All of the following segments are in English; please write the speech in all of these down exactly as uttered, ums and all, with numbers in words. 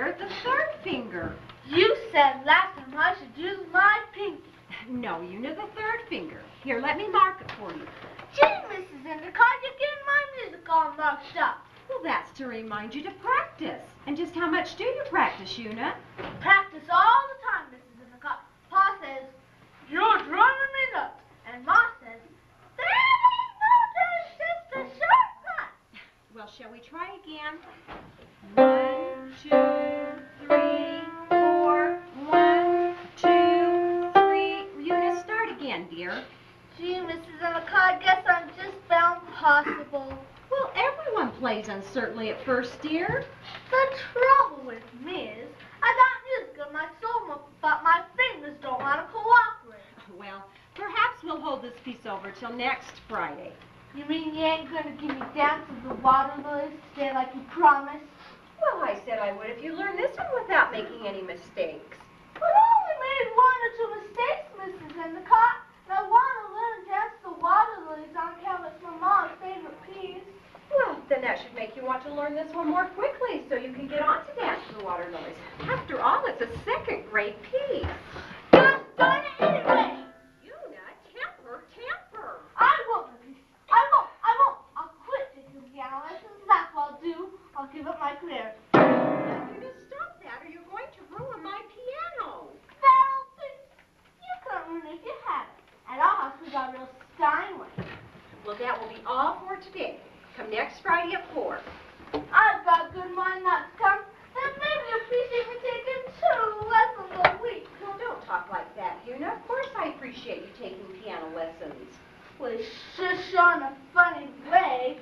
dear, the third finger. You said last time I should use my pinky. No, Una, the third finger. Here, let me mark it for you. Gee, Missus Endicott, you're getting my music all marked up. Well, that's to remind you to practice. And just how much do you practice, Una? Practice all the time, Missus Endicott. Pa says, you're driving me nuts. And Ma says, there ain't no dash, just a shortcut. Well, shall we try again? One, two, three, four. One, two, three. Una, start again, dear. Gee, Missus Endicott, I guess I'm just found possible. Well, everyone plays uncertainly at first, dear. The trouble with me is, I got music in my soul, but my fingers don't want to cooperate. Well, perhaps we'll hold this piece over till next Friday. You mean you ain't going to give me Dance of the Water Lilies today like you promised? Well, I said I would if you learned this one without making any mistakes. But I only made one or two mistakes, Missus Endicott. And I want to learn Dance of the Water Lilies on account it's my mom's favorite piece. Well, then that should make you want to learn this one more quickly so you can get on to Dance of the Water Lilies. After all, it's a second grade piece. Just done it anyway. Una, temper, temper. I won't, Missus I won't, I won't. I'll quit taking piano lessons. That's what I'll do. I'll give up my career. Now, Una, stop that or you're going to ruin my piano. That'll be. You couldn't ruin it if you had it. At our house, we got a real Steinway. Well, that will be all for today. Come next Friday at four. I've got a good mind not to come. Then maybe you appreciate me taking two lessons a week. Well, don't talk like that, Una. Of course I appreciate you taking piano lessons. With shush on a funny way.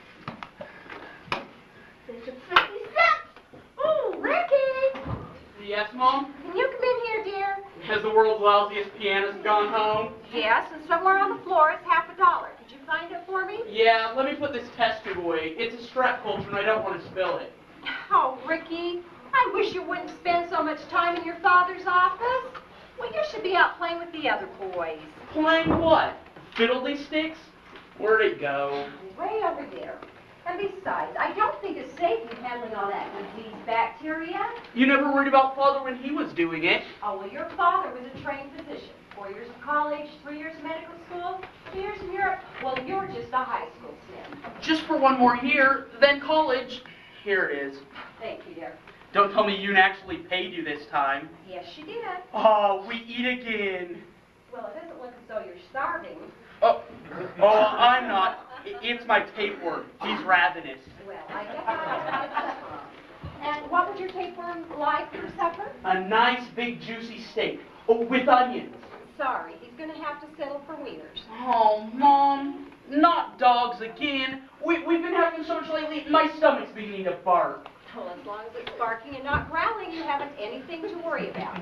There's a fifty cents. Ooh, Ricky! Yes, Mom? Can you come in here, dear? Has the world's lousiest pianist gone home? Yes, and somewhere on the floor is half a dollar. Could you find it for me? Yeah, let me put this test tube away. It's a strap culture and I don't want to spill it. Oh, Ricky, I wish you wouldn't spend so much time in your father's office. Well, you should be out playing with the other boys. Playing what? Fiddledy-sticks? Where'd it go? Way over there. And besides, I don't think it's safe you handling all that disease bacteria. You never worried about Father when he was doing it. Oh, well, your father was a trained physician. Four years of college, three years of medical school, two years in Europe. Well, you're just a high school SNP. Just for one more year, then college. Here it is. Thank you, dear. Don't tell me Yoon actually paid you this time. Yes, she did. Oh, we eat again. Well, it doesn't look as though you're starving. Oh, oh, I'm not. It's my tapeworm. He's ravenous. Well, I guess I'll have supper. And what would your tapeworm like for supper? A nice big juicy steak. Oh, with onions. Sorry, he's going to have to settle for wieners. Oh, Mom. Not dogs again. We, we've been having so much lately, my stomach's beginning to bark. Well, as long as it's barking and not growling, you haven't anything to worry about.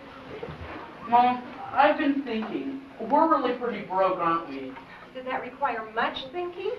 Mom, I've been thinking. We're really pretty broke, aren't we? Does that require much thinking?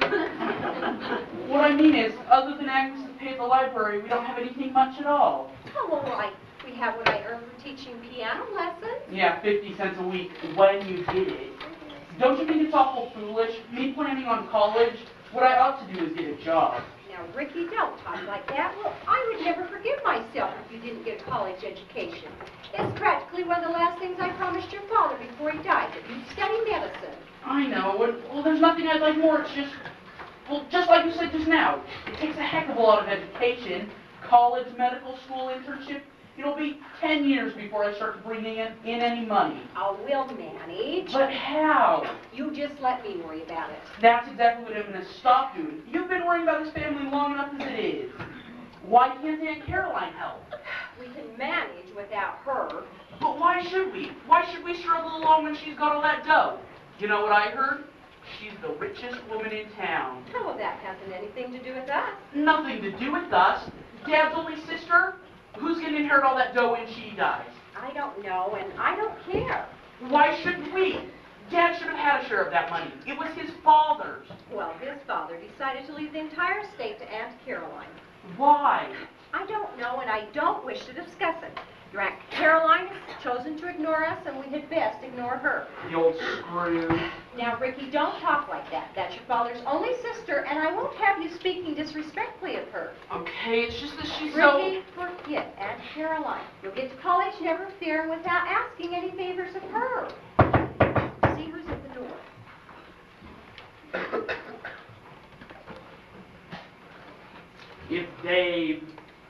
What I mean is, other than Agnes to pay at the library, we don't have anything much at all. Oh, well, I, we have what I earn for teaching piano lessons. Yeah, fifty cents a week when you did it. Don't you think it's awful foolish? Me planning on college? What I ought to do is get a job. Now, Ricky, don't talk like that. Well, I would never forgive myself if you didn't get a college education. It's practically one of the last things I promised your father before he died, that you'd study medicine. I know. Well, well, there's nothing I'd like more. It's just, well, just like you said just now. It takes a heck of a lot of education. College, medical school, internship. It'll be ten years before I start bringing in, in any money. Oh, we'll manage. But how? You just let me worry about it. That's exactly what I'm going to stop doing. You've been worrying about this family long enough as it is. Why can't Aunt Caroline help? We can manage without her. But why should we? Why should we struggle along when she's got all that dough? You know what I heard? She's the richest woman in town. Oh, well, that hasn't anything to do with us. Nothing to do with us. Dad's only sister? Who's going to inherit all that dough when she dies? I don't know, and I don't care. Why shouldn't we? Dad should have had a share of that money. It was his father's. Well, his father decided to leave the entire estate to Aunt Caroline. Why? I don't know, and I don't wish to discuss it. Your Aunt Caroline has chosen to ignore us, and we had best ignore her. The old screw. Now, Ricky, don't talk like that. That's your father's only sister, and I won't have you speaking disrespectfully of her. Okay, it's just that she's so... Ricky, forget Aunt Caroline. You'll get to college, never fear, and without asking any favors of her. See who's at the door. It's Dave.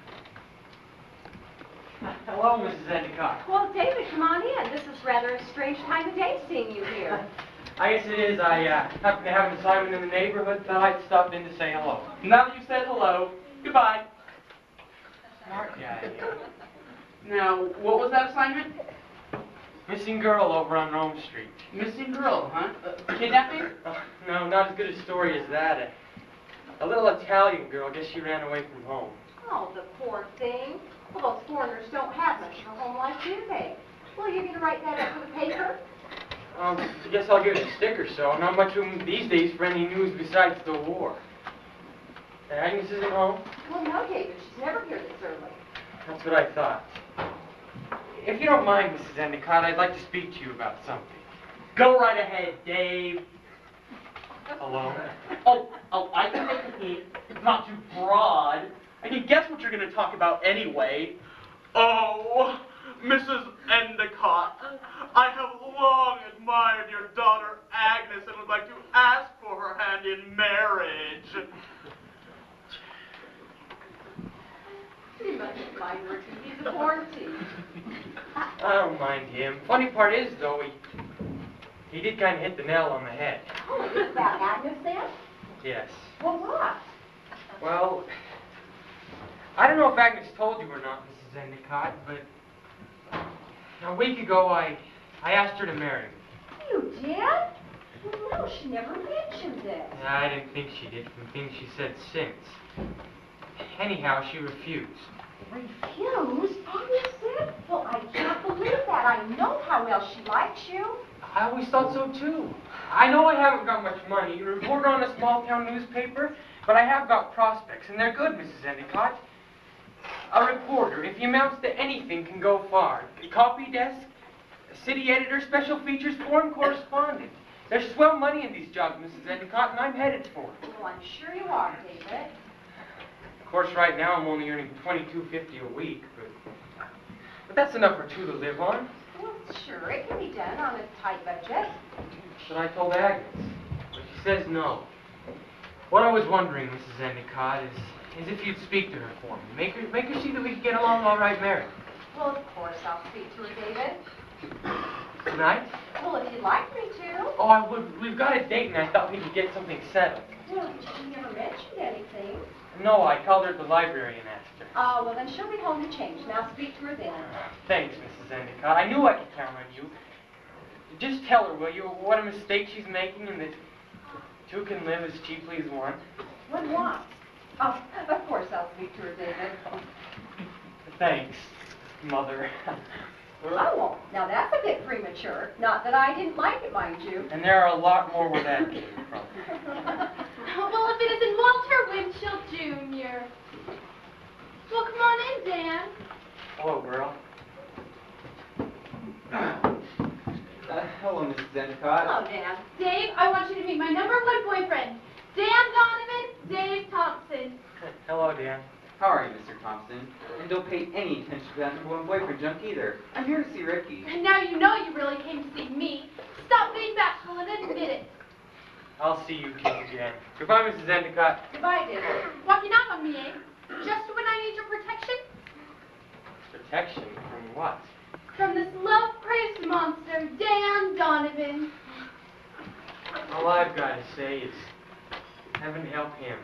Hello, Missus Endicott. Well, David, come on in. This is rather a strange time of day seeing you here. I guess it is. I uh, happen to have an assignment in the neighborhood, thought I'd stop in to say hello. Now that you said hello, goodbye. Smart guy. Now, what was that assignment? Missing girl over on Rome Street. Missing girl, huh? Uh, kidnapping? Uh, no, not as good a story as that. A, a little Italian girl, guess she ran away from home. Oh, the poor thing. Well, those foreigners don't have much of a home life, do they? Well, you're going to write that up for the paper? Um, I guess I'll give it a stick or so. Not much room these days for any news besides the war. Uh, Agnes isn't home? Well, no, David. She's never here this early. That's what I thought. If you don't mind, Missus Endicott, I'd like to speak to you about something. Go right ahead, Dave. Hello? Oh, oh, I can make a hint. It's not too broad. I can guess what you're going to talk about anyway. Oh, Missus Endicott, I have long admired your daughter Agnes and would like to ask for her hand in marriage. You mustn't mind Ricky. He's a quarantine. I don't mind him. Funny part is, though, he, he did kind of hit the nail on the head. Oh, is that Agnes then? Yes. Well, what? Well, I don't know if Agnes told you or not, Missus Endicott, but a week ago I, I asked her to marry me. You did? Well, no, she never mentioned this. I didn't think she did from things she said since. Anyhow, she refused. Refused? Agnes said? Well, I can't believe that. I know how well she likes you. I always thought so, too. I know I haven't got much money, a reporter on a small-town newspaper, but I have got prospects, and they're good, Missus Endicott. A reporter, if he amounts to anything, can go far. A copy desk, a city editor, special features, foreign correspondent. There's swell money in these jobs, Missus Endicott, and I'm headed for it. Well, I'm sure you are, David. Of course, right now I'm only earning twenty-two fifty a week, but, but that's enough for two to live on. Well, sure, it can be done on a tight budget. So I told Agnes, but she says no. What I was wondering, Missus Endicott, is, is if you'd speak to her for me. Make her, make her see that we can get along all right married. Well, of course, I'll speak to her, David. Tonight? Well, if you'd like me to. Oh, I would. We've got a date, and I thought we could get something settled. Well, she never mentioned anything. No, I called her at the library and asked her. Oh, well, then she'll be home to change, and I'll speak to her then. Thanks, Missus Endicott. I knew I could count on you. Just tell her, will you, what a mistake she's making, and that two can live as cheaply as one. What what? Oh, of course I'll speak to her, David. Thanks, Mother. Well, I won't. Now, that's a bit premature. Not that I didn't like it, mind you. And there are a lot more where that came from. Well, if it isn't Walter Winchell, Junior Well, come on in, Dan. Hello, girl. Uh, hello, Missus Endicott. Hello, Dan. Dave, I want you to meet my number one boyfriend, Dan Donovan, Dave Thompson. Hello, Dan. How are you, Mister Thompson? And don't pay any attention to that number one boyfriend junk either. I'm here to see Ricky. And now you know you really came to see me. Stop being bashful and admit it. I'll see you kids again. Goodbye, Missus Endicott. Goodbye, David. Walking out on me, eh? Just when I need your protection? Protection from what? From this love-crazed monster, Dan Donovan. All I've got to say is, heaven help him.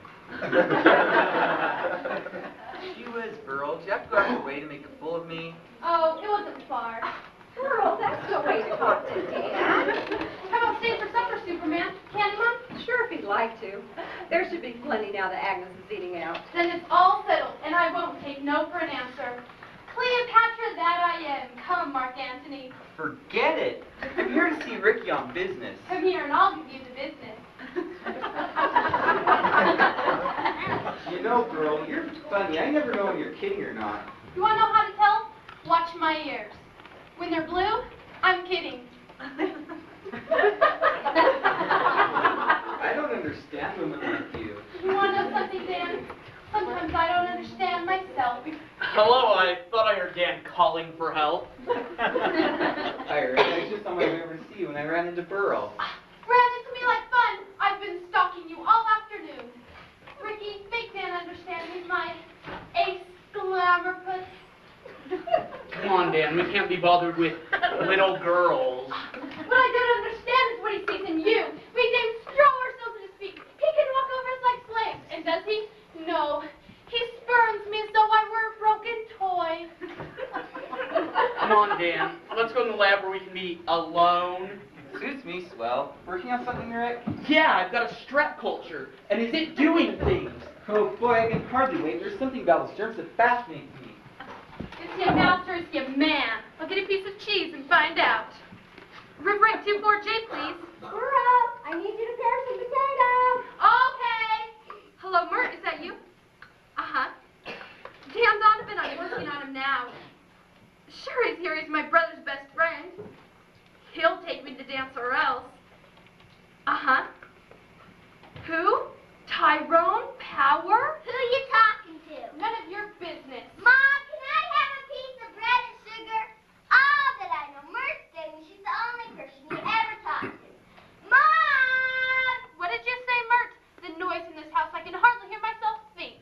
She whiz, Burl. Did you have to go out of your way to make a fool of me? Oh, it wasn't far. Girl, that's no way to talk to Dan. How about staying for supper, Superman? Candy Mom? Sure, if he'd like to. There should be plenty now that Agnes is eating out. Then it's all settled, and I won't take no for an answer. Cleopatra that I am. Come, Mark Antony. Forget it. I'm here to see Ricky on business. Come here, and I'll give you the business. You know, girl, you're funny. I never know when you're kidding or not. You want to know how to tell? Watch Watch my ears. When they're blue, I'm kidding. I don't understand women like you. You want to know something, Dan? Sometimes I don't understand myself. Hello, I thought I heard Dan calling for help. I heard I just on my way over to see you when I ran into Burl. Ran into me like fun. I've been stalking you all afternoon. Ricky, make Dan understand he's my ace glamour puss. Come on, Dan, we can't be bothered with little girls. What I don't understand is what he sees in you. We named straw ourselves at his feet. He can walk over us like slaves. And does he? No. He spurns me as though I were a broken toy. Come on, Dan, let's go in the lab where we can be alone. Suits me swell. Working on something, Rick? Yeah, I've got a strep culture, and is it doing things? Oh boy, I can hardly wait. There's something about those germs that fascinates me. Is he a mouse or is he a man? I'll get a piece of cheese and find out. Riv Rick two four J, please. Burl, I need you to pare some potatoes. Okay. Hello, Mert, is that you? Uh-huh. Dan Donovan, I'm working on him now. Sure, he's here. He's my brother's best friend. He'll take me to dance or else. Uh-huh. Who? Tyrone Power? Who you talking to? None of your business. Mom, can I have a piece of bread and sugar? All that I know, Mert's David, she's the only person you ever talk to. Mom! What did you say, Mert? The noise in this house, I can hardly hear myself think.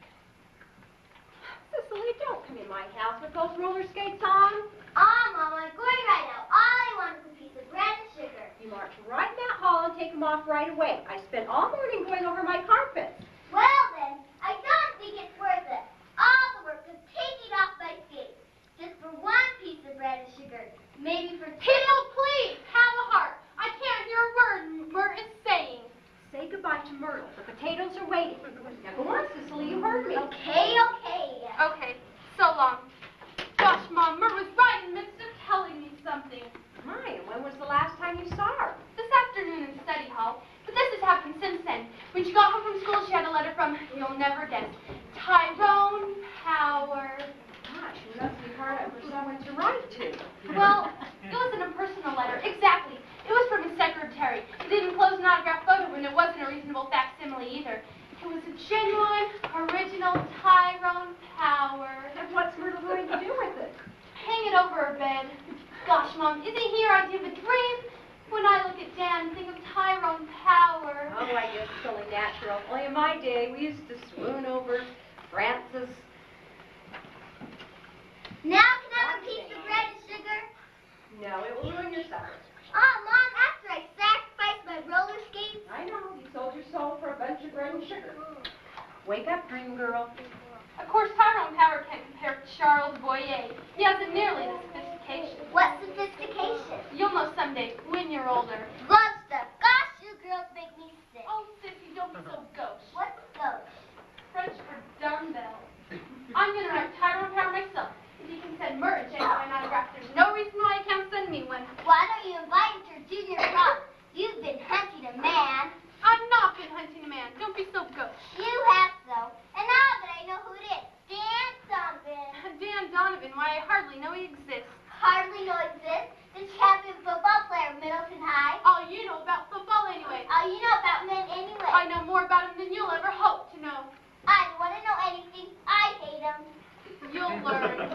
Cicely, don't come in my house with those roller skates on. Oh, Mom, I'm going right now. All I want is a piece of bread and sugar. You march right in that hall and take them off right away. I spent all morning going over my carpets. Well, then, I don't think it's worth it. All the work of taking off my skates. Just for one piece of bread and sugar. Maybe for two. Tito, please, have a heart. I can't hear a word Mert is saying. Say goodbye to Myrtle. The potatoes are waiting. Now go on, Cicely, you heard me. Okay, okay. Okay, so long. Gosh, Mom, Mert was right in the midst of telling me something. My, and when was the last time you saw her? This afternoon in study hall. But this has happened since then. When she got home from school, she had a letter from, you'll never guess, Tyrone Power. Gosh, it must be hard for someone to write to. Well, it wasn't a personal letter, exactly. It was from his secretary. It didn't enclose an autographed photo, and it wasn't a reasonable facsimile either. It was a genuine, original Tyrone Power. And what's Myrtle going to do with it? Hang it over her bed. Gosh, Mom, isn't he your idea of a dream? When I look at Dan and think of Tyrone Power. Oh, I guess it's only natural. Only in my day, we used to swoon over Francis. Now can I have a piece of bread and sugar? No, it will ruin your supper. Oh, Mom, after I sacrificed my roller skates. I know, you sold your soul for a bunch of bread and sugar. Wake up, dream girl. Of course, Tyrone Power can't compare to Charles Boyer. He hasn't nearly the sophistication. What sophistication? You'll know someday when you're older. Love stuff. Gosh, you girls make me sick. Oh, Sissy, don't be so gauche. What's those? French for dumbbell. I'm going to write Tyrone Power myself. If you can send Mert a genuine autograph, there's no reason why you can't send me one. Why don't you invite him to your junior prom? You've been hunting a man. I've not been hunting a man. Don't be so gauche. You have so. And now that I know who it is, Dan Donovan. Dan Donovan, why I hardly know he exists. Hardly know exists. The champion football player of Middleton High. All you know about football anyway. All you know about men anyway. I know more about him than you'll ever hope to know. I don't want to know anything. I hate him. You'll learn.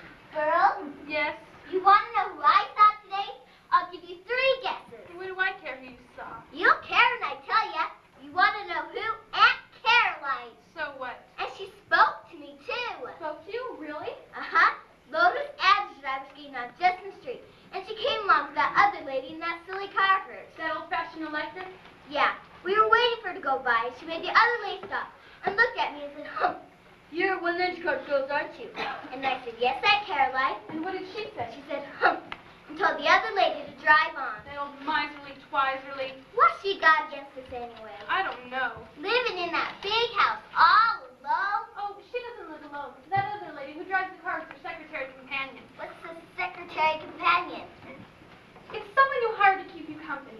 Girl, Yes? you want to know who I saw today? I'll give you three guesses. What do I care who you saw? You'll care when I tell you. You want to know who? Aunt Caroline. So what? And she spoke to me, too. Spoke to you? Really? Uh-huh. Lotus Adams I was skating on Justin Street. And she came along with that other lady in that silly car of hers. That old-fashioned electric? Yeah. We were waiting for her to go by. She made the other lady stop and looked at me and said, "Humph, you're one of those car girls, aren't you?" And I said, "Yes, Aunt Caroline." And what did she say? She said, "Humph," and told the other lady to drive on. That old miserly, twiserly. What's she got against us anyway? I don't know. Living in that big house all alone? Oh, she doesn't live alone. That other lady who drives the car is her secretary companion. What's the secretary companion? It's someone you hire to keep you company.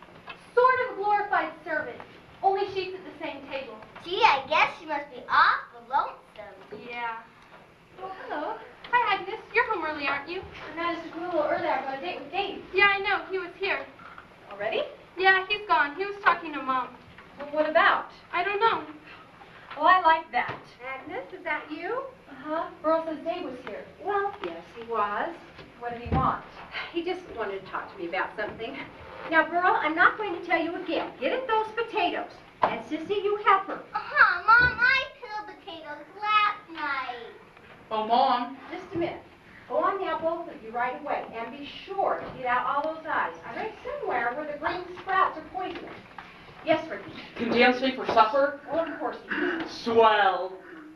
Sort of a glorified servant. Only she's at the same table. Gee, I guess she must be awful lonesome. Yeah. Oh, hello. Hi, Agnes. You're from home early, aren't you? I'm not at school a little early. I've got a date with Dave. Yeah, I know. He was here. Already? Yeah, he's gone. He was talking to Mom. Well, what about? I don't know. Well, I like that. Agnes, is that you? Uh-huh. Burl says Dave was here. Well, yes, he was. What did he want? He just wanted to talk to me about something. Now, Burl, I'm not going to tell you again. Get at those potatoes. And Sissy, you help her. Uh-huh, Mom, I peeled potatoes last night. Oh, Mom. Just a minute. Go on now, both of you, right away. And be sure to get out all those eyes. I read somewhere where the green sprouts are poisonous. Yes, Ricky. Can Dan stay for supper? Oh, of course he can. Swell.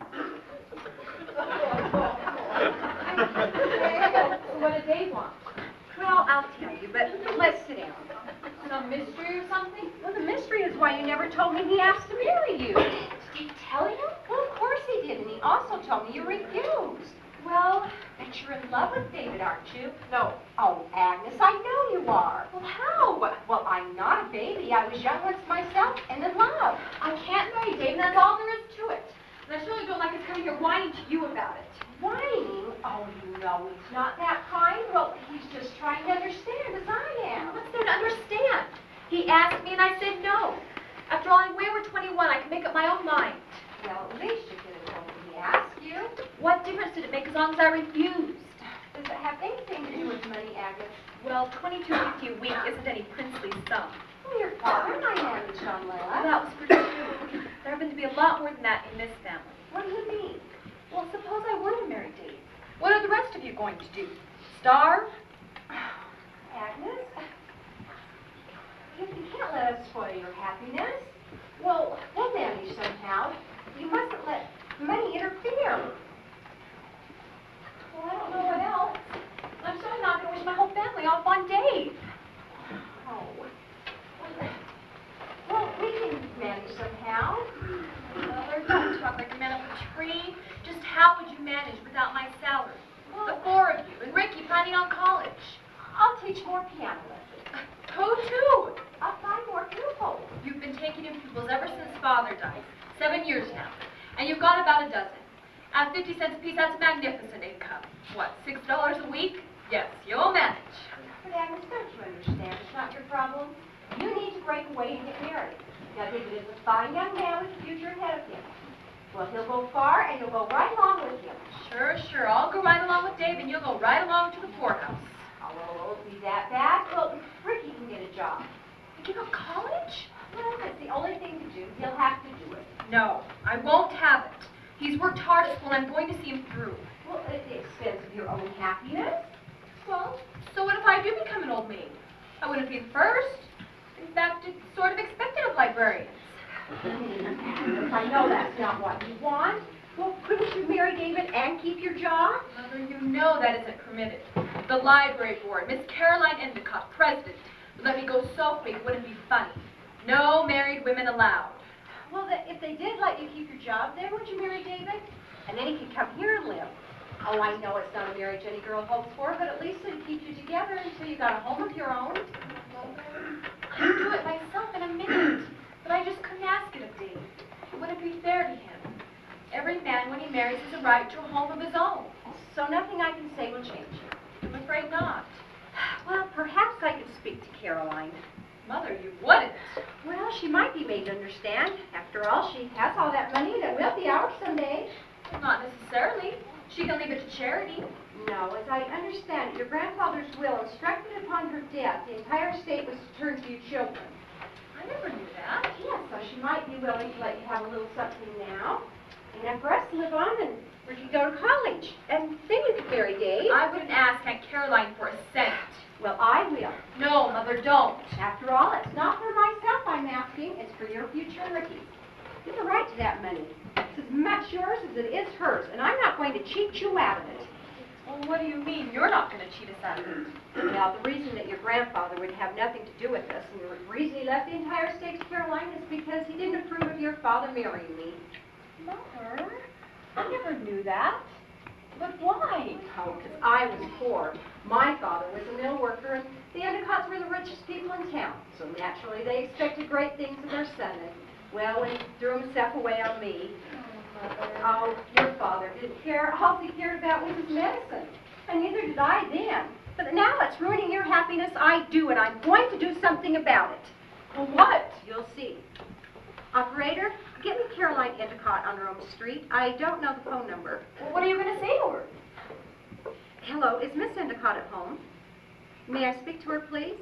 So what did Dave want? Well, I'll tell you, but let's sit down. Some mystery or something? Well, the mystery is why you never told me he asked to marry you. Did he tell you? Well, of course he did, and he also told me you refused. Well, bet you're in love with David, aren't you? No. Oh, Agnes, I know you are. Well, how? Well, I'm not a baby. I was young once myself and in love. I can't marry David. That's all there is to it. And I surely don't like his coming here whining to you about it. Whining? Oh, you know he's not that kind. Well, he's just trying to understand as I am. What's there to understand? He asked me and I said no. After all, I'm way over twenty-one. I can make up my own mind. Well, at least you could have told me he asked you. What difference did it make as long as I refused? Does it have anything to do with money, Agnes? Well, twenty-two fifty a week isn't any princely sum. Well, your father and I managed on Well, less. that was pretty true. There happened to be a lot more than that in this family. What do you mean? Well, suppose I were to marry Dave. What are the rest of you going to do? Starve? Agnes? You, you can't let us spoil your happiness. Well, we'll manage somehow. You mustn't let money interfere. Well, I don't know what else. I'm certainly not going to wish my whole family off on Dave. Oh. Well, we can manage somehow. Mother, don't talk like a man up a tree. Just how would you manage without my salary? The four of you, and Ricky planning on college. I'll teach more piano lessons. Who too? I'll find more pupils. You've been taking in pupils ever since Father died. Seven years now. And you've got about a dozen. At fifty cents a piece, that's magnificent income. What, six dollars a week? Yes, you'll manage. But Agnes, don't you understand? It's not your problem. You need to break away and get married. Now, David is a fine young man with a future ahead of him. Well, he'll go far, and you'll go right along with him. Sure, sure. I'll go right along with Dave, and you'll go right along to the poorhouse. Oh, well, it won't be that bad. Well, Ricky can get a job. Give up college? Well, that's the only thing to do. He'll have to do it. No, I won't have it. He's worked hard at school, and I'm going to see him through. Well, at the expense of your own happiness. Well, so what if I do become an old maid? I wouldn't be the first. In fact, it's sort of expected of librarians. I know that's not what you want. Well, couldn't you marry David and keep your job? Mother, you know that isn't permitted. The library board, Miss Caroline Endicott, president, would let me go so quick it wouldn't be funny. No married women allowed. Well, the, if they did let you keep your job, then would you marry David? And then he could come here and live. Oh, I know it's not a marriage any girl hopes for, but at least it'd keep you together until you got a home of your own. I'd do it myself in a minute, but I just couldn't ask it of Dave. It wouldn't be fair to him. Every man, when he marries, has a right to a home of his own. So nothing I can say will change you. I'm afraid not. Well, perhaps I could speak to Caroline. Mother, you wouldn't. Well, she might be made to understand. After all, she has all that money that will be ours someday. Well, not necessarily. She can leave it to charity. No, as I understand it, your grandfather's will instructed upon her death, the entire estate was to turn to you children. I never knew that. Yes, so she might be willing to let you have a little something now. And then for us to live on and we could go to college. And then you could marry Dave. I wouldn't ask Aunt Caroline for a cent. Well, I will. No, Mother, don't. After all, it's not for myself I'm asking, it's for your future and Ricky's. You have a right to that money. It's as much yours as it is hers, and I'm not going to cheat you out of it. Well, what do you mean? You're not going to cheat us out of it. Now, the reason that your grandfather would have nothing to do with this, and the reason he left the entire estate to Caroline is because he didn't approve of your father marrying me. Mother, I never knew that. But why? Oh, because I was poor. My father was a mill worker, and the Endicotts were the richest people in town. So naturally, they expected great things of their son. And, well, when he threw himself away on me, Oh, Mother. oh, your father didn't care. All he cared about was his medicine. And neither did I then. But now it's ruining your happiness. I do, and I'm going to do something about it. Well, what? You'll see. Operator, get me Caroline Endicott on Rome Street. I don't know the phone number. Well, what are you going to say to her? Hello, is Miss Endicott at home? May I speak to her, please?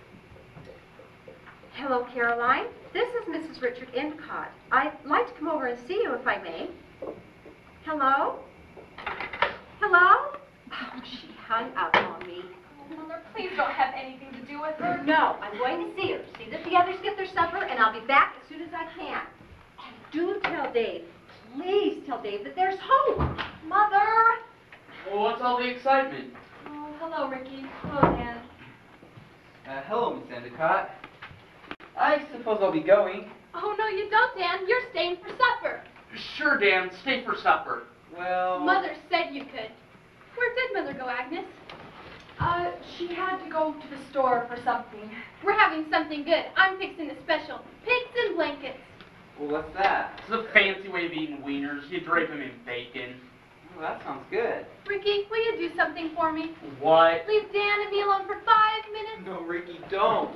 Hello, Caroline. This is Missus Richard Endicott. I'd like to come over and see you if I may. Hello? Hello? Oh, she hung up on me. Oh, Mother, please don't have anything to do with her. No, I'm going to see her. See that the others get their supper, and I'll be back as soon as I can. And do tell Dave, please tell Dave that there's hope. Mother! Well, what's all the excitement? Oh, hello, Ricky. Hello, Dan. Uh, hello, Miss Endicott. I suppose I'll be going. Oh, no, you don't, Dan. You're staying for supper. Sure, Dan, stay for supper. Well... Mother said you could. Where did Mother go, Agnes? Uh, she had to go to the store for something. We're having something good. I'm fixing a special. Pigs and blankets. Well, what's that? It's a fancy way of eating wieners. You drape them in bacon. Well, that sounds good. Ricky, will you do something for me? What? Leave Dan and me alone for five minutes. No, Ricky, don't.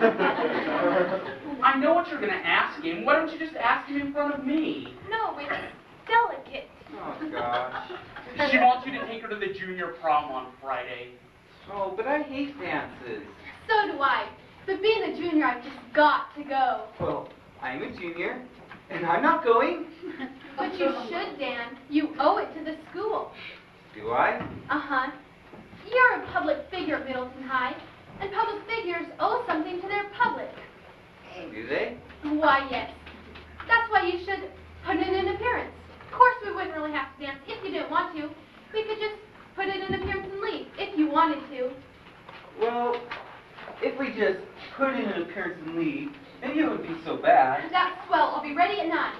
I know what you're going to ask him. Why don't you just ask him in front of me? No, it's delicate. Oh, gosh. She wants you to take her to the junior prom on Friday. Oh, but I hate dances. So do I. But being a junior, I've just got to go. Well, I'm a junior, and I'm not going. But you should, Dan. You owe it to the school. Do I? Uh-huh. You're a public figure at Middleton High, and public figures owe something to their public. Do they? Why, yes. That's why you should put in an appearance. Of course, we wouldn't really have to dance if you didn't want to. We could just put in an appearance and leave, if you wanted to. Well, if we just put in an appearance and leave, maybe it wouldn't be so bad. That's swell. I'll be ready at nine.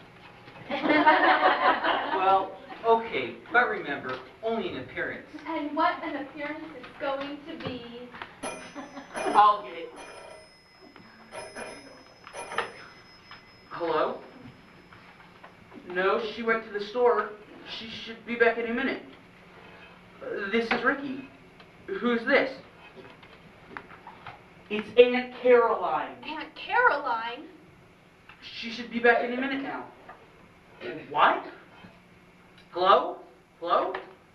Well, okay, but remember, only an appearance. And what an appearance it's going to be. I'll get it. Hello? No, she went to the store. She should be back any minute. Uh, this is Ricky. Who's this? It's Aunt Caroline. Aunt Caroline? She should be back any minute now. What? Hello? Hello?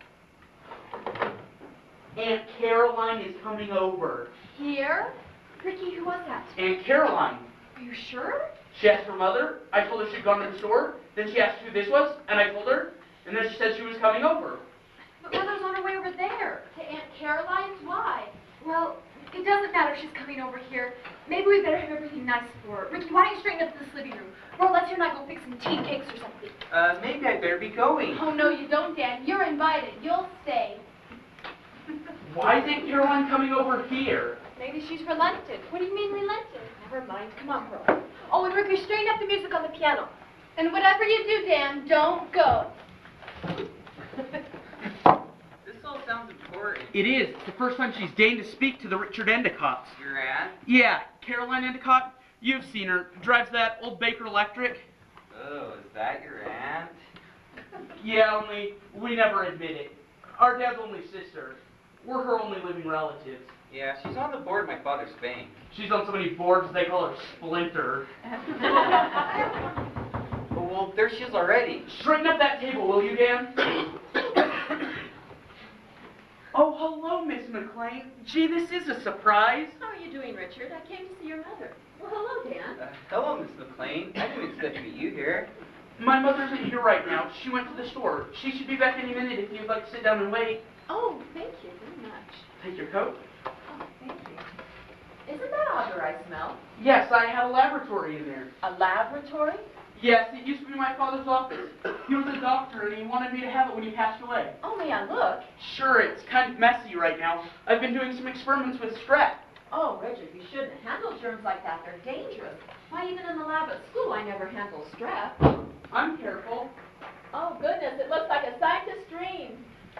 Aunt Caroline is coming over. Here? Ricky, who was that? Aunt Caroline. Are you sure? She asked her mother. I told her she'd gone to the store. Then she asked who this was, and I told her. And then she said she was coming over. But Mother's on her way over there. To Aunt Caroline's? Why? Well, it doesn't matter if she's coming over here. Maybe we better have everything nice for her. Ricky, why don't you straighten up this living room? Or let's you and I go fix some tea cakes or something. Uh, maybe I better be going. Oh, no, you don't, Dan. You're invited. You'll stay. Why is Aunt Caroline coming over here? Maybe she's relented. What do you mean relented? Never mind. Come on, Pearl. Oh, and Ricky, straighten up the music on the piano. And whatever you do, Dan, don't go. This all sounds important. It is. It's the first time she's deigned to speak to the Richard Endicotts. Your aunt? Yeah, Caroline Endicott. You've seen her. Drives that old Baker Electric. Oh, is that your aunt? Yeah, only we never admit it. Our dad's only sister. We're her only living relatives. Yeah, she's on the board of my father's bank. She's on so many boards they call her Splinter. Oh, well, there she is already. Straighten up that table, will you, Dan? Oh, hello, Miss McLean. Gee, this is a surprise. How are you doing, Richard? I came to see your mother. Well, hello, Dan. Uh, hello, Miss McLean. I didn't expect to meet you here. My mother isn't here right now. She went to the store. She should be back any minute if you'd like to sit down and wait. Oh, thank you very much. Take your coat. Oh, thank you. Isn't that odor I smell? Yes, I had a laboratory in there. A laboratory? Yes, it used to be my father's office. He was a doctor, and he wanted me to have it when he passed away. Oh, may I look? Sure, it's kind of messy right now. I've been doing some experiments with strep. Oh, Richard, you shouldn't handle germs like that. They're dangerous. Why, even in the lab at school, I never handle strep. I'm careful. Oh, goodness, it looks like a scientist's dream.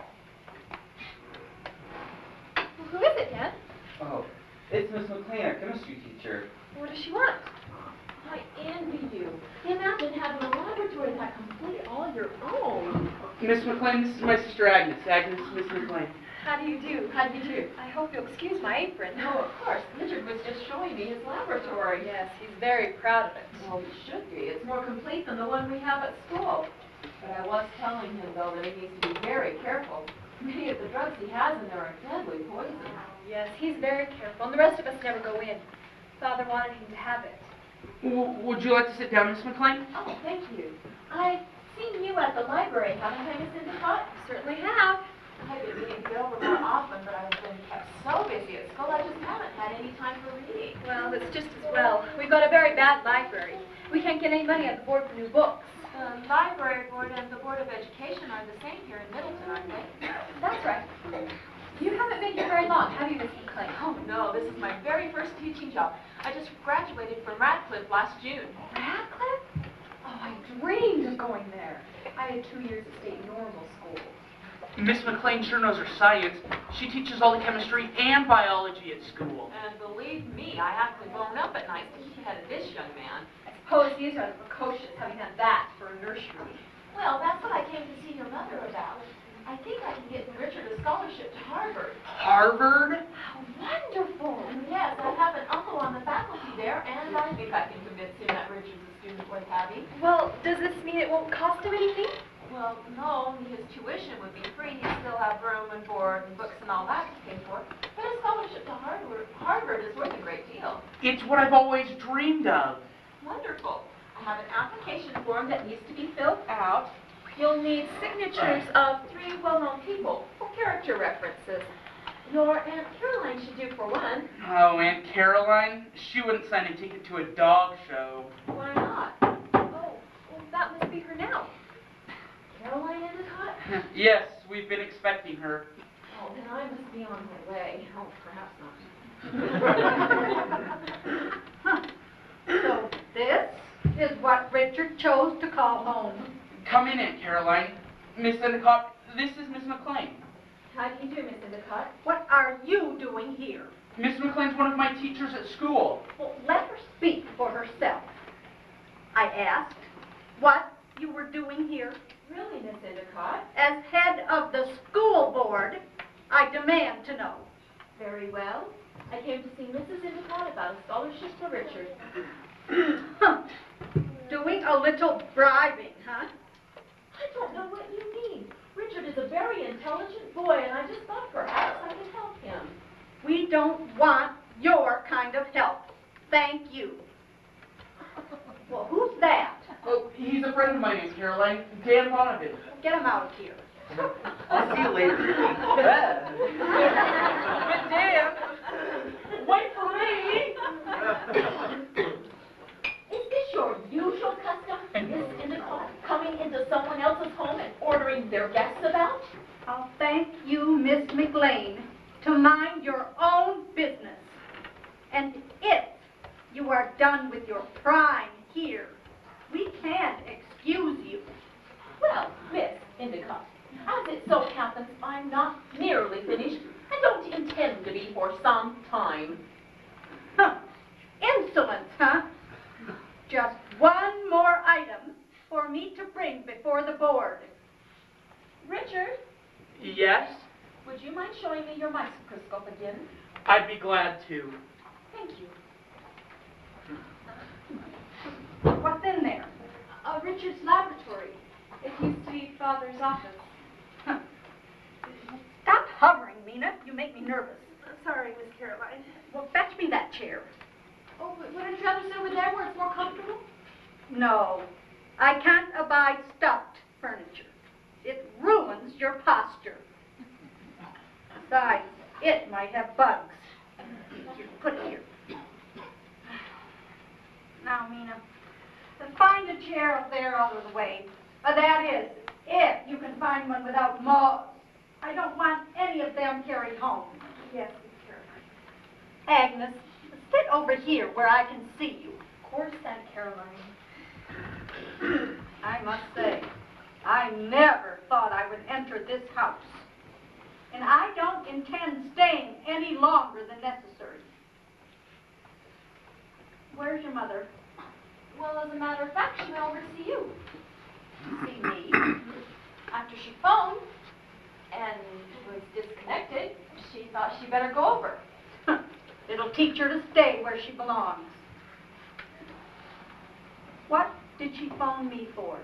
Well, who is it, Dan? Oh, it's Miss McLean, our chemistry teacher. What does she want? I envy you. Imagine having a laboratory that complete all your own. Miss McLean, this is my sister Agnes. Agnes, Miss McLean. How do you do? How do you do? I hope you'll excuse my apron. No, of course. Richard was just showing me his laboratory. Yes, he's very proud of it. Well, he should be. It's more complete than the one we have at school. But I was telling him, though, that he needs to be very careful. Many of the drugs he has in there are deadly poison. Yes, he's very careful, and the rest of us never go in. Father wanted him to have it. W would you like to sit down, Miss McLean? Oh, thank you. I've seen you at the library, haven't I, Miss Endicott? Certainly have. I've been meaning to get over more often, but I've been kept so busy at school, I just haven't had any time for reading. Well, it's just as well. We've got a very bad library. We can't get any money on the board for new books. The library board and the Board of Education are the same here in Middleton, aren't they? That's right. You haven't been here very long, have you, Miss McLean? Oh, no, this is my very first teaching job. I just graduated from Radcliffe last June. Radcliffe? Oh, I dreamed of going there. I had two years at state normal school. Miss McLean sure knows her science. She teaches all the chemistry and biology at school. And believe me, I actually blown up at night to keep ahead of this young man. I suppose he's rather precocious, having done that for a nursery. Well, that's what I came to see your mother about. I think I can get Richard a scholarship to Harvard. Harvard? How wonderful! Yes, I have an uncle on the faculty there, and I think I can convince him that Richard's a student worth having. Well, does this mean it won't cost him anything? Well, no, only his tuition would be free. He'd still have room and board and books and all that to pay for. But a scholarship to Harvard, Harvard is worth a great deal. It's what I've always dreamed of. Wonderful. I have an application form that needs to be filled out. You'll need signatures of three well-known people for character references. Your Aunt Caroline should do for one. Oh, Aunt Caroline? She wouldn't sign a ticket to a dog show. Why not? Oh, well, that must be her now. Caroline Endicott? Yes, we've been expecting her. Oh, then I must be on my way. Oh, perhaps not. So this is what Richard chose to call home. Come in, Aunt Caroline. Miss Endicott, this is Miss McLean. How do you do, Miss Endicott? What are you doing here? Miss McLean's one of my teachers at school. Well, let her speak for herself. I asked what you were doing here. Really, Miss Endicott? As head of the school board, I demand to know. Very well. I came to see Missus Endicott about a scholarship for Richard. Huh. Doing a little bribing, huh? I don't know what you mean. Richard is a very intelligent boy, and I just thought perhaps I could help him. We don't want your kind of help. Thank you. Well, who's that? Oh, he's a friend of mine, Aunt Caroline. Dan Bonneville. Get him out of here. I'll see you later. But Dan, wait for me. Is this your usual custom, Miss Endicott, coming into someone else's home and ordering their guests about? I'll thank you, Miss McLean, to mind your own business. And if you are done with your prying here, we can't excuse you. Well, Miss Endicott, as it so happens, I'm not nearly finished. I don't intend to be for some time. Huh. Insolence, huh? Just one more item for me to bring before the board. Richard, Yes, would you mind showing me your microscope again? I'd be glad to. Thank you. What's in there? Uh, Richard's laboratory. It used to be Father's office. Huh. Stop hovering, Mina. You make me nervous. Sorry, Miss Caroline. Well, fetch me that chair. Oh, but wouldn't you rather sit over there where it's more comfortable? No, I can't abide stuffed furniture. It ruins your posture. Besides, it might have bugs. Here, put it here. Now, Mina, find a chair up there out of the way. Uh, that is, if you can find one without moths. I don't want any of them carried home. Yes, Miss Caroline. Agnes, sit over here where I can see you. Of course, Aunt Caroline. I must say, I never thought I would enter this house. And I don't intend staying any longer than necessary. Where's your mother? Well, as a matter of fact, she went over to see you. See me? After she thought she'd better go over. It'll teach her to stay where she belongs. What did she phone me for?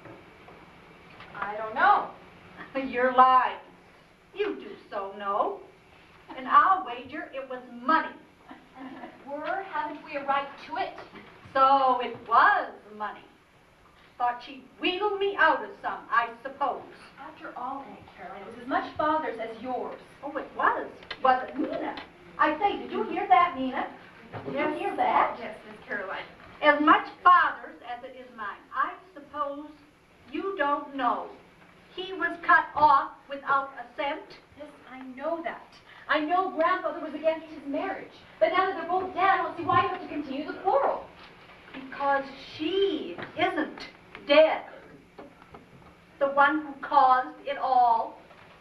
I don't know. You're lying. You do so know. And I'll wager it was money. Were, haven't we a right to it? So it was money. Thought she'd wheedle me out of some, I suppose. After all, Aunt Caroline, it was as much father's as yours. Oh, it was. Was it, Nina? I say, did you hear that, Nina? Did Yes. you hear that? Yes, Miss Caroline. As much father's as it is mine. I suppose you don't know. He was cut off without a cent. Yes, I know that. I know grandfather was against his marriage. But now that they're both dead, I don't see why you have to continue the quarrel. Because she isn't dead. The one who caused it all.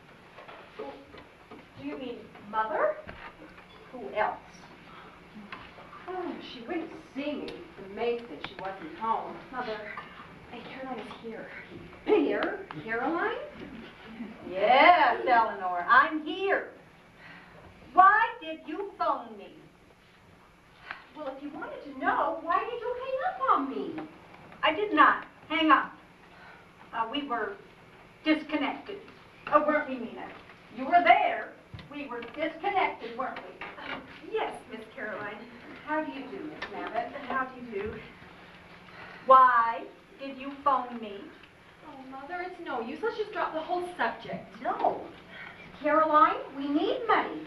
Do you mean Mother? Who else? Oh, she went singing. The maid said she wasn't home. Mother, Aunt Caroline is here. Here? Caroline? Yes, Eleanor, I'm here. Why did you phone me? Well, if you wanted to know, why did you hang up on me? I did not hang up. Uh, we were disconnected. Oh, weren't we, Nina? You were there. We were disconnected, weren't we? Oh, yes, Miss Caroline. How do you do, Miss Mabbott? How do you do? Why did you phone me? Oh, Mother, it's no use. Let's just drop the whole subject. No. Caroline, we need money.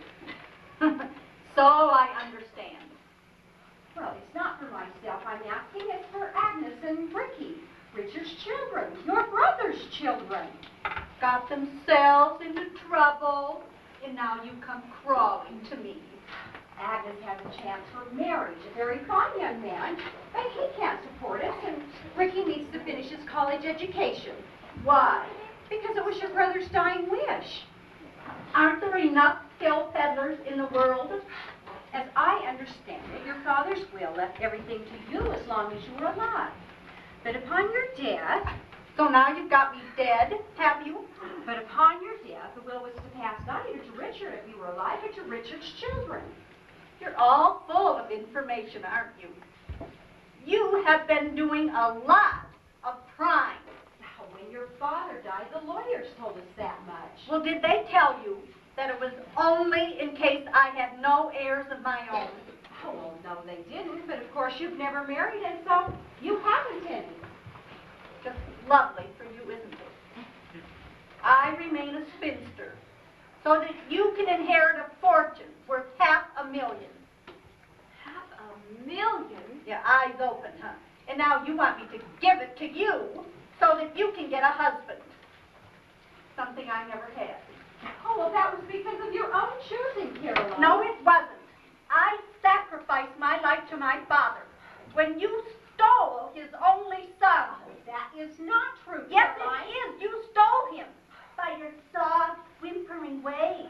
So I understand. Well, it's not for myself I'm asking. It's for Agnes and Ricky, Richard's children, your brother's children. Got themselves into trouble, and now you come crawling to me. Agnes has a chance for marriage, a very fine young man, but he can't support us, and Ricky needs to finish his college education. Why? Because it was your brother's dying wish. Aren't there enough pill peddlers in the world? As I understand it, your father's will left everything to you as long as you were alive. But upon your death, So now you've got me dead, have you? but upon your death, the will was to pass not either to Richard if you were alive, but to Richard's children. You're all full of information, aren't you? You have been doing a lot of crime. Now, when your father died, the lawyers told us that much. Well, did they tell you that it was only in case I had no heirs of my own? Oh, well, no, they didn't, but of course you've never married, and so you haven't any. Just lovely for you, isn't it? I remain a spinster, so that you can inherit a fortune worth half a million. Half a million? Your eyes open, huh? And now you want me to give it to you so that you can get a husband. Something I never had. Oh, well, that was because of your own choosing, Caroline. No, it wasn't. I sacrificed my life to my father when you stole his only son. Oh, that is not true, Yes, Caroline. it is. You stole him by your soft, whimpering ways.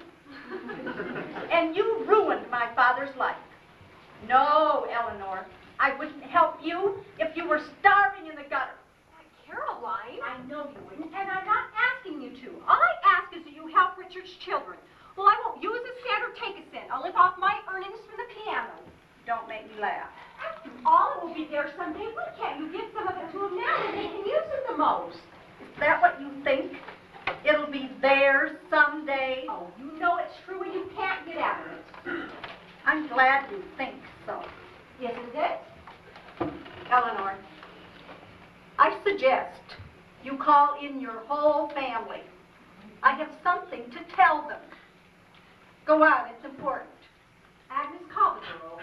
And you ruined my father's life. No, Eleanor, I wouldn't help you if you were starving in the gutter. Caroline? I know you wouldn't. And I'm not asking you to. All I ask is that you help Richard's children. Well, I won't use a cent or take a cent. I'll live off my earnings from the piano. Don't make me laugh. After all, it will be there someday. Why can't you give some of it to them now when they can use it the most? Is that what you think? It'll be theirs someday? Oh, you know it's true and you can't get out of it. I'm glad you think so. Isn't it? Eleanor, I suggest you call in your whole family. I have something to tell them. Go on, it's important. Agnes, call the girls.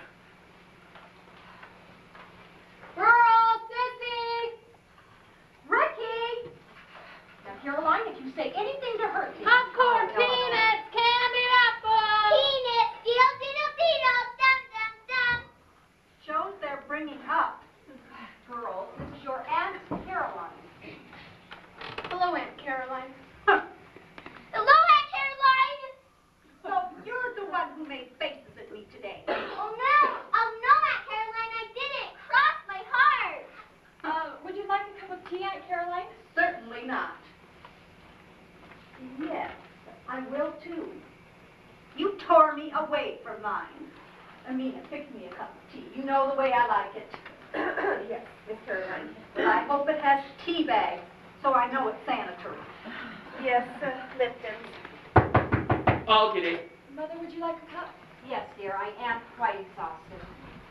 Girls, Sissy! Ricky! Now, Caroline, if you say anything to hurt me... Popcorn, Oh, no, no. peanuts, candied apples! Peanuts, diddle, diddle, diddle, dum, dum, dum. Shows they're bringing up. Girls, this is your Aunt Caroline. Hello, Aunt Caroline. Hello, Aunt Caroline. So you're the one who made faces at me today. Oh, no. Oh, no, Aunt Caroline, I didn't. Cross my heart. Uh, would you like a cup of tea, Aunt Caroline? Certainly not. Yes, I will too. You tore me away from mine. Amina, fix me a cup of tea. You know the way I like it. Yes, Miss Caroline. Well, I hope it has tea bags, so I know it's sanitary. Yes, uh, Lipton. I'll get it. Mother, would you like a cup? Yes, dear, I am quite exhausted.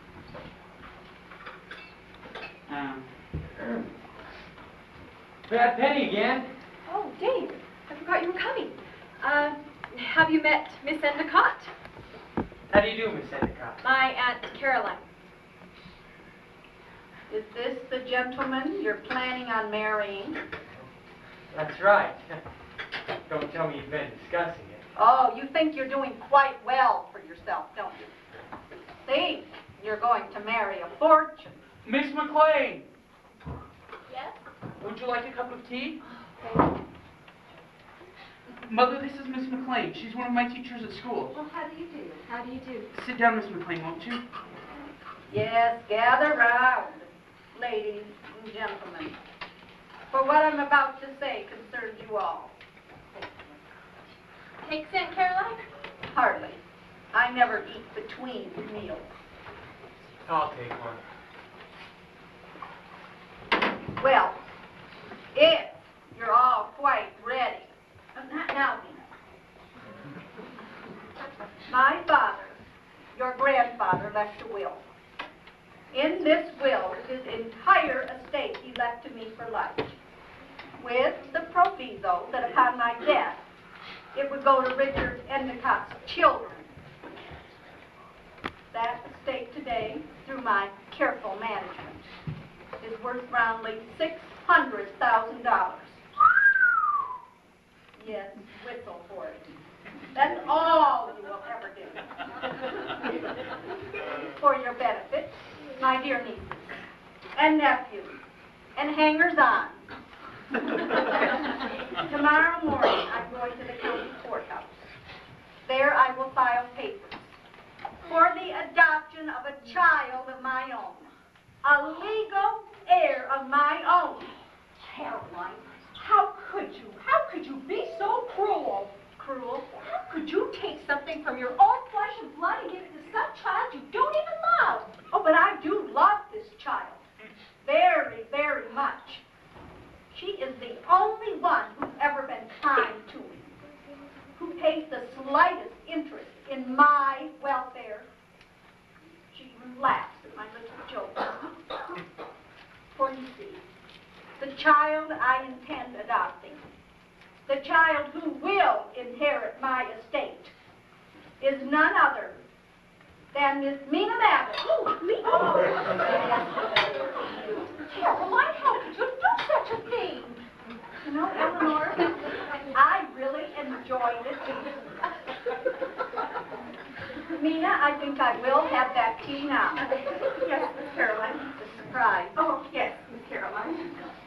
Um, Bad Penny again. Oh, Dave, I forgot you were coming. Uh, have you met Miss Endicott? How do you do, Miss Endicott? My Aunt Caroline. Is this the gentleman you're planning on marrying? That's right. Don't tell me you've been discussing it. Oh, you think you're doing quite well for yourself, don't you? See, you're going to marry a fortune. Miss McLean, Yes? would you like a cup of tea? Mother, this is Miss McLean. She's one of my teachers at school. Well, how do you do? How do you do? Sit down, Miss McLean, won't you? Yes, gather round, ladies and gentlemen. For what I'm about to say concerns you all. Cakes, Aunt Caroline? Hardly. I never eat between meals. I'll take one. Well, if you're all quite ready. Uh, Not now, Nina. My father, your grandfather, left a will. In this will, his entire estate he left to me for life, with the proviso that upon my death, it would go to Richard Endicott's children. That estate today, through my careful management, is worth roundly six hundred thousand dollars. Yes, whistle for it. That's all you will ever do. For your benefit, my dear nieces and nephews and hangers-on. Tomorrow morning, I'm going to the county courthouse. There I will file papers for the adoption of a child of my own, a legal heir of my own. Caroline, how could you? How could you be so cruel? Cruel? How could you take something from your own flesh and blood and give it to some child you don't even love? Oh, but I do love this child. Very, very much. She is the only one who's ever been kind to me, who takes the slightest interest in my welfare. She even laughs at my little jokes. For you see, the child I intend adopting, the child who will inherit my estate, is none other than Miss Mina Babbitt. Oh, me? Oh. Caroline, how could you do such a thing? You know, Eleanor, I really enjoyed it. Mina, I think I will have that tea now. Yes, Miss Caroline. It's a surprise. Oh, yes, Miss Caroline.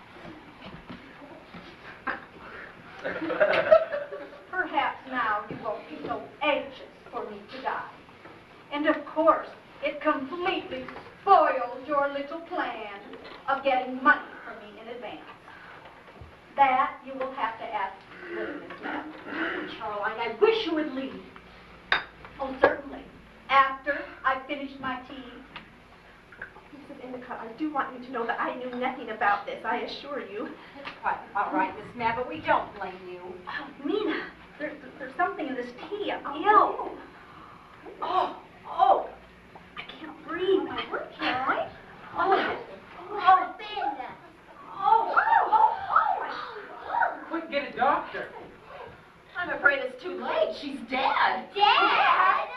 Perhaps now you won't be so anxious for me to die. And of course, it completely spoils your little plan of getting money from me in advance. That you will have to ask little Miss Mapp. Caroline, I wish you would leave. Oh, certainly. After I finish my tea. Missus Endicott, I do want you to know that I knew nothing about this, I assure you. It's quite all right, Miss Mab, but we don't blame you. Oh, Mina, there, there's something in this tea. I'm ill. Oh, oh, I can't breathe. My word, Caroline. Oh, Oh, Benda. oh, oh, oh, oh, my Quick, get a doctor. I'm afraid it's too late. She's dead. Dad.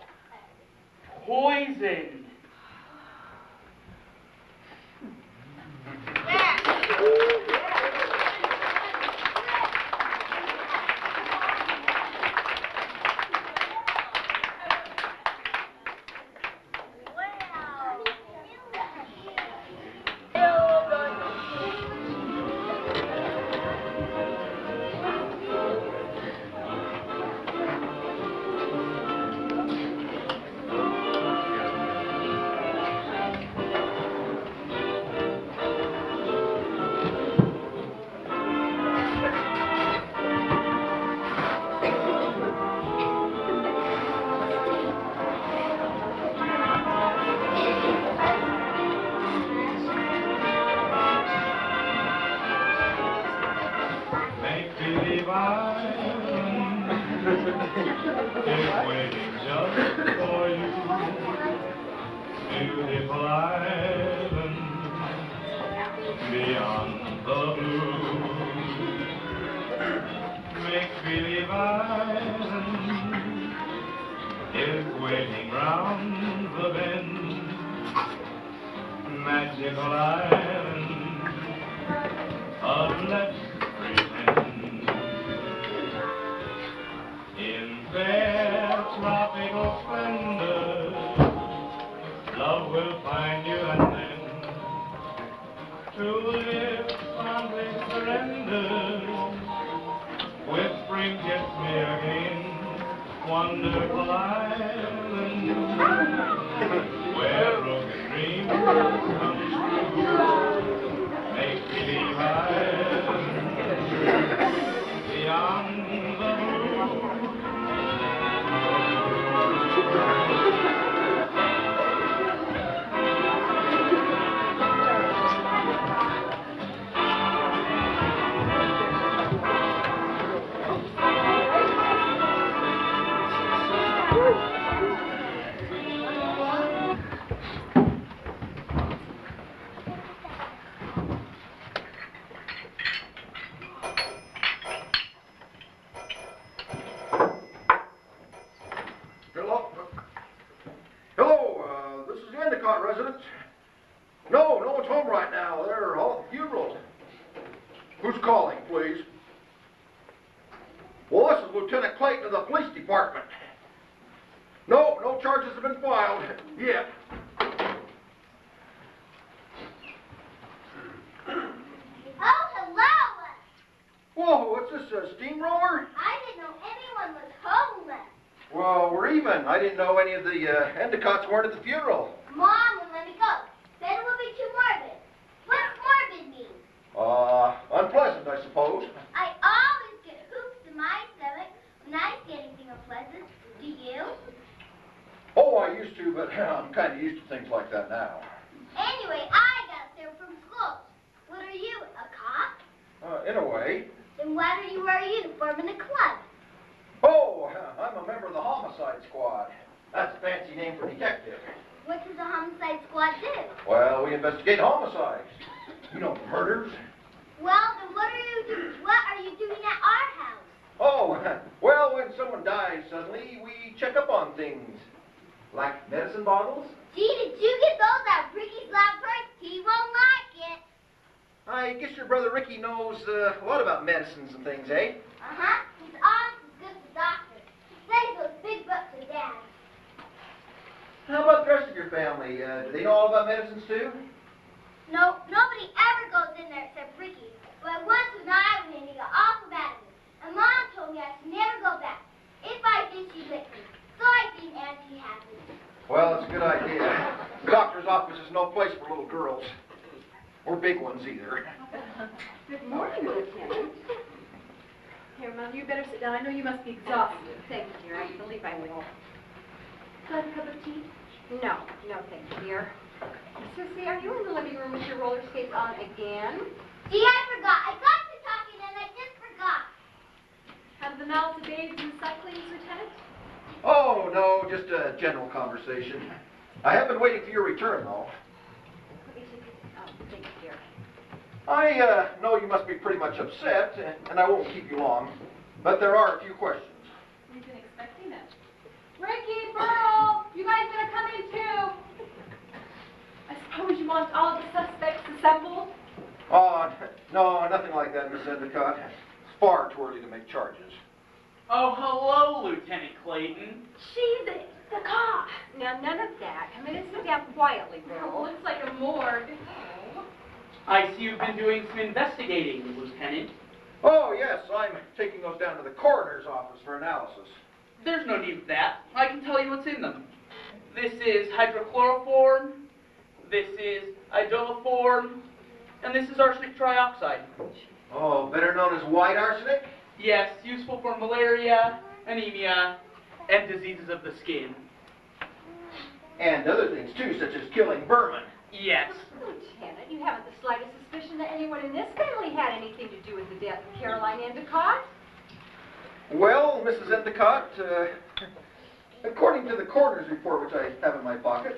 Poison. Island is waiting just for you. Beautiful island beyond the blue. Make-believe island is waiting round the bend. Magical island of let's pretend. In fair tropical splendor, love will find you and then to live fondly surrender. Whispering, kiss me again, wonderful island, where broken dreams come true. Make believe island, beyond the blue. Hello? Hello, uh, this is the Endicott residence. No, no one's home right now. They're all at the funeral. Who's calling, please? Well, this is Lieutenant Clayton of the police department. No, no charges have been filed yet. Oh, hello! Whoa, what's this, a steamroller? I didn't know anyone was homeless. Well, we're even. I didn't know any of the uh, Endicotts weren't at the funeral. Mom wouldn't let me go. Said it would be too morbid. What's morbid mean? Uh, unpleasant, I suppose. I always get hoops in my stomach when I see anything unpleasant. Do you? Oh, I used to, but I'm kind of used to things like that now. Anyway, I got there from school. What are you, a cop? Uh, in a way. Then why don't you wear a uniform in a club? Oh, I'm a member of the homicide squad. That's a fancy name for detective. What does the homicide squad do? Well, we investigate homicides. You know, murders. Well, then what are you do- What are you doing at our house? Oh, well, when someone dies suddenly, we check up on things. Like medicine bottles. Gee, did you get those at Ricky's laboratory? He won't like it. I guess your brother Ricky knows uh, a lot about medicines and things, eh? Uh-huh. He's almost as good as a doctor. He studies those big books with Dad. How about the rest of your family? Uh, do they know all about medicines too? No, nobody ever goes in there except Ricky. But once when I went in, he got awful mad at me. And Mom told me I should never go back. If I did, she'd lick me. So I think Auntie happy. Well, it's a good idea. The doctor's office is no place for little girls. Or big ones either. Good morning, Lieutenant. Here, Mom, you better sit down. I know you must be exhausted. Thank you, dear. I believe I will. Like a cup of tea? No, no, thank you, dear. Sissy, are you in the living room with your roller skates on again? Gee, I forgot. I got to talking and I just forgot. Have the mouths of babes and sucklings, Lieutenant? Oh, no, just a general conversation. I have been waiting for your return, though. Let me take it. Oh, thank you, dear. I uh, know you must be pretty much upset, and I won't keep you long, but there are a few questions. We've been expecting it. Ricky, Burl, you guys better come in too. I suppose you want all of the suspects assembled? Oh, no, nothing like that, Miss Endicott. It's far too early to make charges. Oh, hello, Lieutenant Clayton. She's it, the cop. Now, none of that. Come in and sit down quietly, Oh, Burl. looks like a morgue. I see you've been doing some investigating, Lieutenant. Oh, yes, I'm taking those down to the coroner's office for analysis. There's no need for that. I can tell you what's in them. This is hydrochloroform, this is idoliform, and this is arsenic trioxide. Oh, better known as white arsenic? Yes, useful for malaria, anemia, and diseases of the skin. And other things, too, such as killing vermin. Yes. Lieutenant, you haven't the slightest suspicion that anyone in this family had anything to do with the death of Caroline Endicott? Well, Missus Endicott, uh, according to the coroner's report, which I have in my pocket,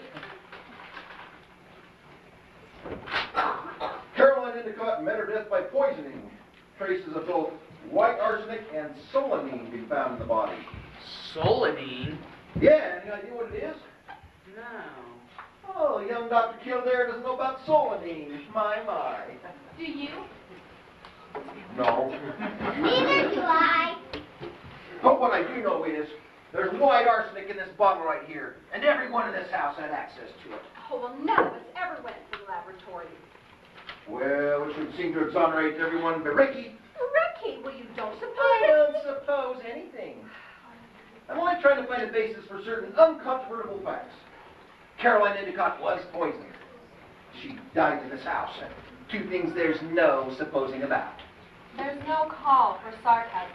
Caroline Endicott met her death by poisoning. Traces of both white arsenic and solanine be found in the body. Solanine? Yeah, any idea what it is? No. Oh, young Doctor Kildare doesn't know about solanine. My, my. Do you? No. Neither do I. But what I do know is, there's white arsenic in this bottle right here, and everyone in this house had access to it. Oh, well, none of us ever went to the laboratory. Well, which would seem to exonerate everyone but Ricky. Ricky, well, you don't suppose I it? don't suppose anything. I'm only trying to find a basis for certain uncontrovertible facts. Caroline Endicott was poisoned. She died in this house. Two things there's no supposing about. There's no call for sarcasm,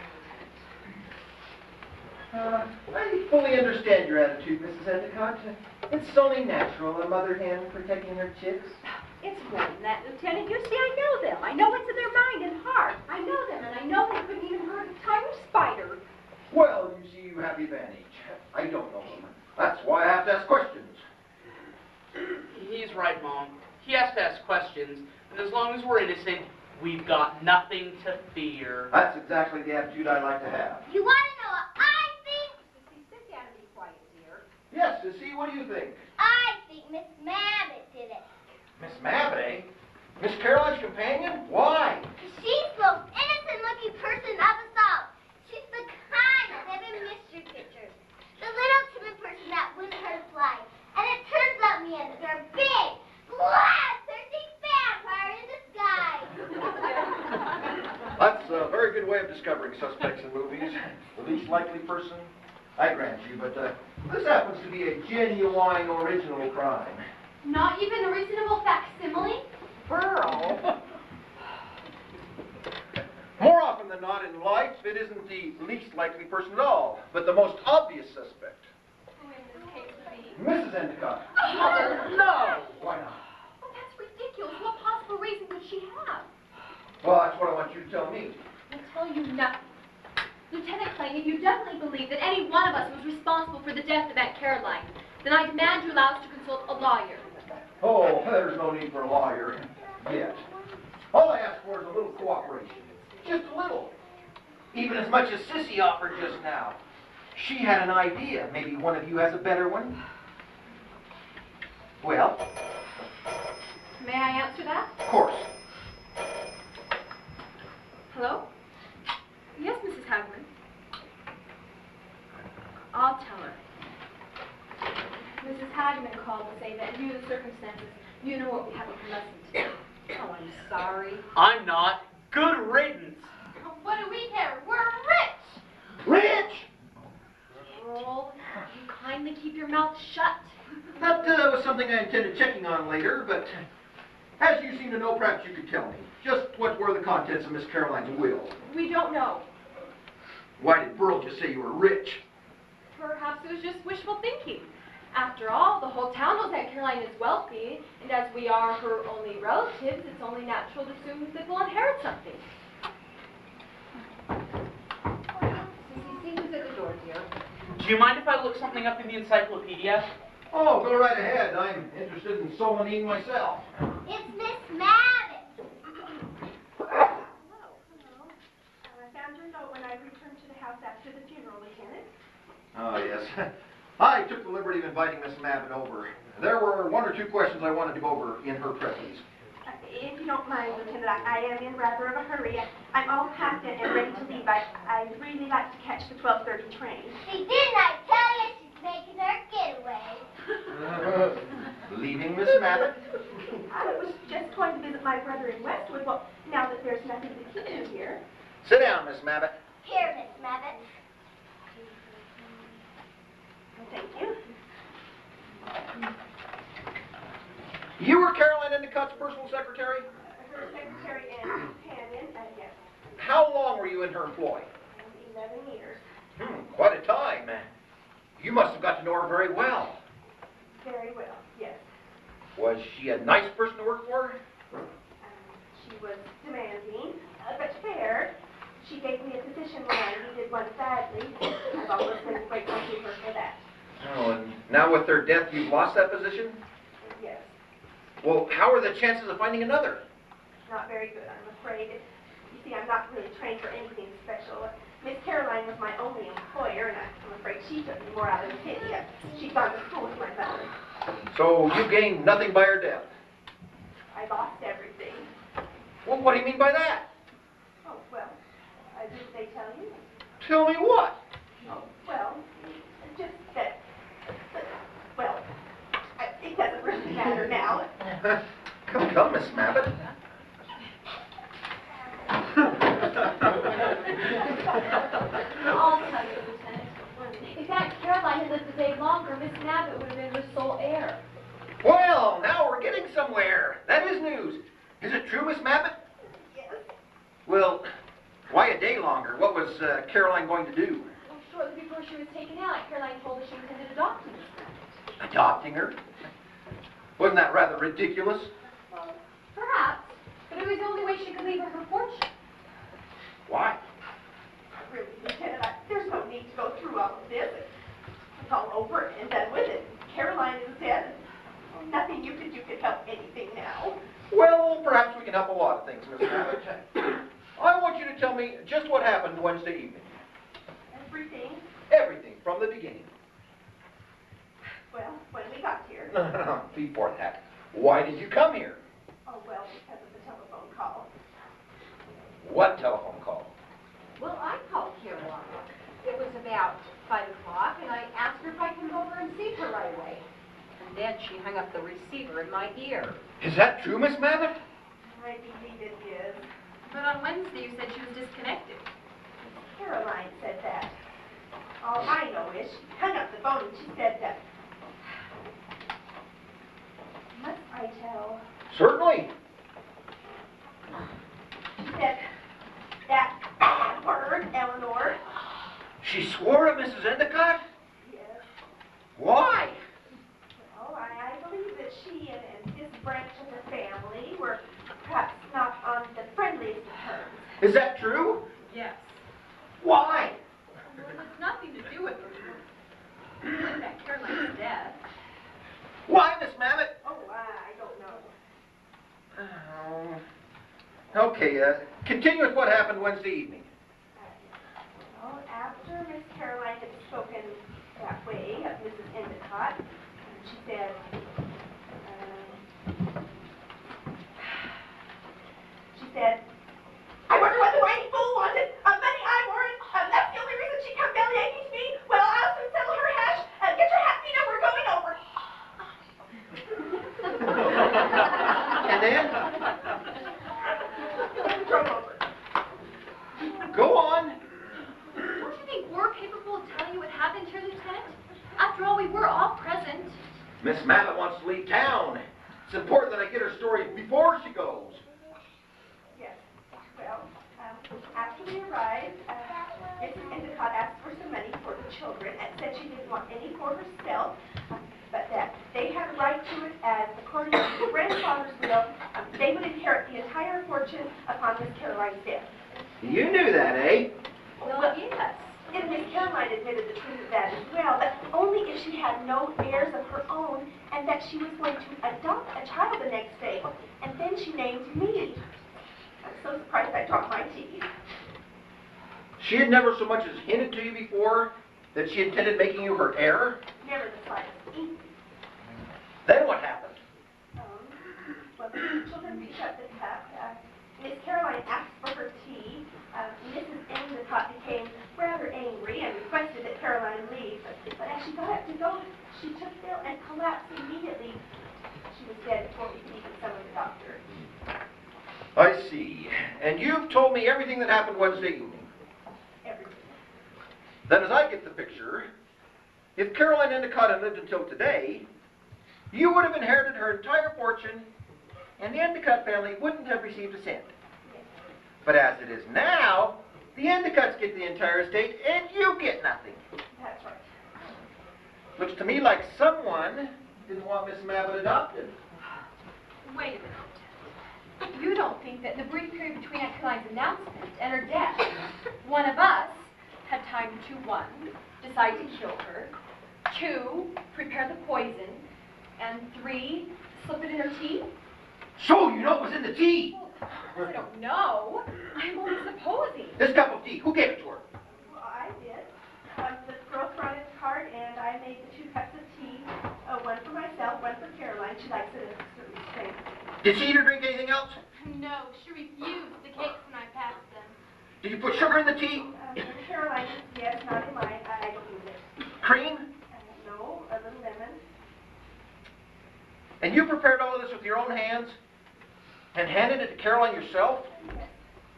Uh, I fully understand your attitude, Missus Endicott. It's only natural, a mother hen protecting her chicks. It's more than that, Lieutenant. You see, I know them. I know what's in their mind and heart. I know them, and I know they couldn't even hurt a tiny spider. Well, you see, you have the advantage. I don't know them. That's why I have to ask questions. He's right, Mom. He has to ask questions, and as long as we're innocent, we've got nothing to fear. That's exactly the attitude I like to have. You want to know what I think? Sissy, sit down and be quiet, dear. Yes, Sissy, what do you think? I think Miss Mabbit did it. Miss Mabbit, eh? Miss Caroline's companion? Why? She's the most innocent-looking person of us all. She's the kind of seven mystery pictures. The little timid person that wouldn't hurt a fly. And it turns out in the end that they're big, blood-thirsty vampire in disguise. That's a very good way of discovering suspects in movies. The least likely person, I grant you, but uh, this happens to be a genuine original crime. Not even a reasonable facsimile? Burl. More often than not in life, it isn't the least likely person at all, but the most obvious suspect. Who in this case would be? Missus Endicott. Mother, no! Why not? Well, that's ridiculous. What possible reason could she have? Well, that's what I want you to tell me. I'll tell you nothing. Lieutenant Clayton, if you definitely believe that any one of us was responsible for the death of Aunt Caroline, then I demand you allow us to consult a lawyer. Oh, there's no need for a lawyer yet. All I ask for is a little cooperation. Just a little. Even as much as Sissy offered just now. She had an idea. Maybe one of you has a better one? Well? May I answer that? Of course. Hello? Yes, Missus Hagman. I'll tell her. Missus Hagman called to say that due to the circumstances, you know what we haven't listened to. Oh, I'm sorry. I'm not. Good riddance. What do we care? We're rich! Rich! Earl, you kindly keep your mouth shut. That uh, was something I intended checking on later, but as you seem to know, perhaps you could tell me. Just what were the contents of Miss Caroline's will? We don't know. Why did Burl just say you were rich? Perhaps it was just wishful thinking. After all, the whole town knows that Caroline is wealthy, and as we are her only relatives, it's only natural to assume that we'll inherit something. Sissy, see who's at the door, dear. Do you mind if I look something up in the encyclopedia? Oh, go right ahead. I'm interested in solanine myself. It's Miss Mabbit. Hello. Hello. Uh, I found your note when I returned to the house after the funeral, Lieutenant. Oh, yes. I took the liberty of inviting Miss Mabbit over. There were one or two questions I wanted to go over in her presence. Uh, if you don't mind, Lieutenant, I, I am in rather of a hurry. I, I'm all packed and, and ready to leave. I, I'd really like to catch the twelve thirty train. See, didn't I tell you she's making her getaway? Uh, leaving Miss Mabbit? I was just going to visit my brother in Westwood. Well, now that there's nothing to keep me here. Sit down, Miss Mabbit. Here, Miss Mabbit. Thank you. You were Caroline Endicott's personal secretary? Her secretary and companion, uh, yes, How long were you in her employ? eleven years. Hmm, quite a time. You must have got to know her very well. Very well, yes. Was she a nice person to work for? Um, she was demanding, uh, but fair. She gave me a position when I needed one badly. I've always been grateful to her for that. Oh, and now with her death, you've lost that position? Yes, Well, how are the chances of finding another? not very good, I'm afraid. You see, I'm not really trained for anything special. Miss Caroline was my only employer, and I'm afraid she took me more out of pity. She'd gone to school with my mother. So you gained nothing by her death? I lost everything. Well, what do you mean by that? Oh, well, uh, did they tell you? Tell me what? Oh, well, just that, that well, I, it doesn't really matter now. Come, come, Miss Mabbitt. I'll tell you, Lieutenant. If Aunt Caroline had lived a day longer, Miss Mabbitt would have been her sole heir. Well, now we're getting somewhere. That is news. Is it true, Miss Mabbitt? Yes. Well, why a day longer? What was uh, Caroline going to do? Well, shortly before she was taken out, Caroline told us she intended adopting Miss Mabbitt. Adopting her? Wasn't that rather ridiculous? Well, perhaps, but it was the only way she could leave her her fortune. Why? Really, Lieutenant, I, there's no need to go through all of this. It's all over and done with it. Caroline is dead. And nothing you could do could help anything now. Well, perhaps we can help a lot of things, Miss Mabbitt. I want you to tell me just what happened Wednesday evening. Everything, Everything, from the beginning. well, when we got here. No, no, no, before that. Why did you come here? Oh, well, because of the telephone call. What telephone call? Well, I called Caroline. It was about five o'clock, and I asked her if I could come over and see her right away. And then she hung up the receiver in my ear. Is that true, Miss Mabbitt? I believe it is. But on Wednesday, you said she was disconnected. Caroline said that. All I know is she hung up the phone and she said that. Must I tell? Certainly. She said that bad word, Eleanor. She swore at Missus Endicott? Yes. Why? Well, I, I believe that she and, and his branch of the family were perhaps not on the friendliest of terms. Is that true? Yes. Why? Well, it's nothing to do with with Aunt Caroline's death. Why, Miss Mabbitt? Oh, I, I don't know. Oh. Okay, uh, continue with what happened Wednesday evening. Well, after Miss Caroline had spoken that way of Missus Endicott, she said, um, she said, I wonder what the whiny fool wanted. Uh, money I warrant. Uh, that's the only reason she come bellyaching to me. Well, I'll soon settle her hash. Uh, get your hat, Nina, we're going over. And then? Drove over. Go on. Don't you think we're capable of telling you what happened here, Lieutenant? After all, we were all present. Miss Mabbitt wants to leave town. It's important that I get her story before she goes. Yes. Well, um, after we arrived, uh, Missus Endicott asked for some money for the children and said she didn't want any for herself, uh, but that they had a right to it as, according to the grandfather's will, um, they would inherit the entire fortune upon Miss Caroline's death. You knew that, eh? Well, yes. And Miss Caroline admitted the truth of that as well, but only if she had no heirs of her own and that she was going to adopt a child the next day. And then she named me. I'm so surprised I dropped my teeth. She had never so much as hinted to you before that she intended making you her heir? Never the slightest inkling. Then what happened? Um, well, the children picked up the cup. Uh, Miss Caroline asked for her tea. Uh, Missus Endicott became rather angry and requested that Caroline leave. But, but as she got up to go, she took Bill and collapsed immediately. She was dead before we could even summon the doctor. I see. And you've told me everything that happened Wednesday evening. Everything. Then as I get the picture, if Caroline Endicott had lived until today, you would have inherited her entire fortune, and the Endicott family wouldn't have received a cent. But as it is now, the Endicotts get the entire estate, and you get nothing. That's right. Looks to me like someone didn't want Miss Mabbitt adopted. Wait a minute. You don't think that in the brief period between Aunt Caroline's announcement and her death, one of us had time to, one, decide to kill her, two, prepare the poison, and three, slip it in her tea? So you know it was in the tea? Well, I don't know. I'm only supposing. This cup of tea, who gave it to her? Well, I did. Um, the girl brought in a cart, and I made the two cups of tea. Uh, one for myself, one for Caroline. She likes it at a certain strength. Did she eat or drink anything else? No, she refused the cakes when I passed them. Did you put sugar in the tea? Um, in Caroline's, yes, not in mine. I, I don't use it. Cream? Uh, no, a little lemon. And you prepared all of this with your own hands? And handed it to Caroline yourself? Yes.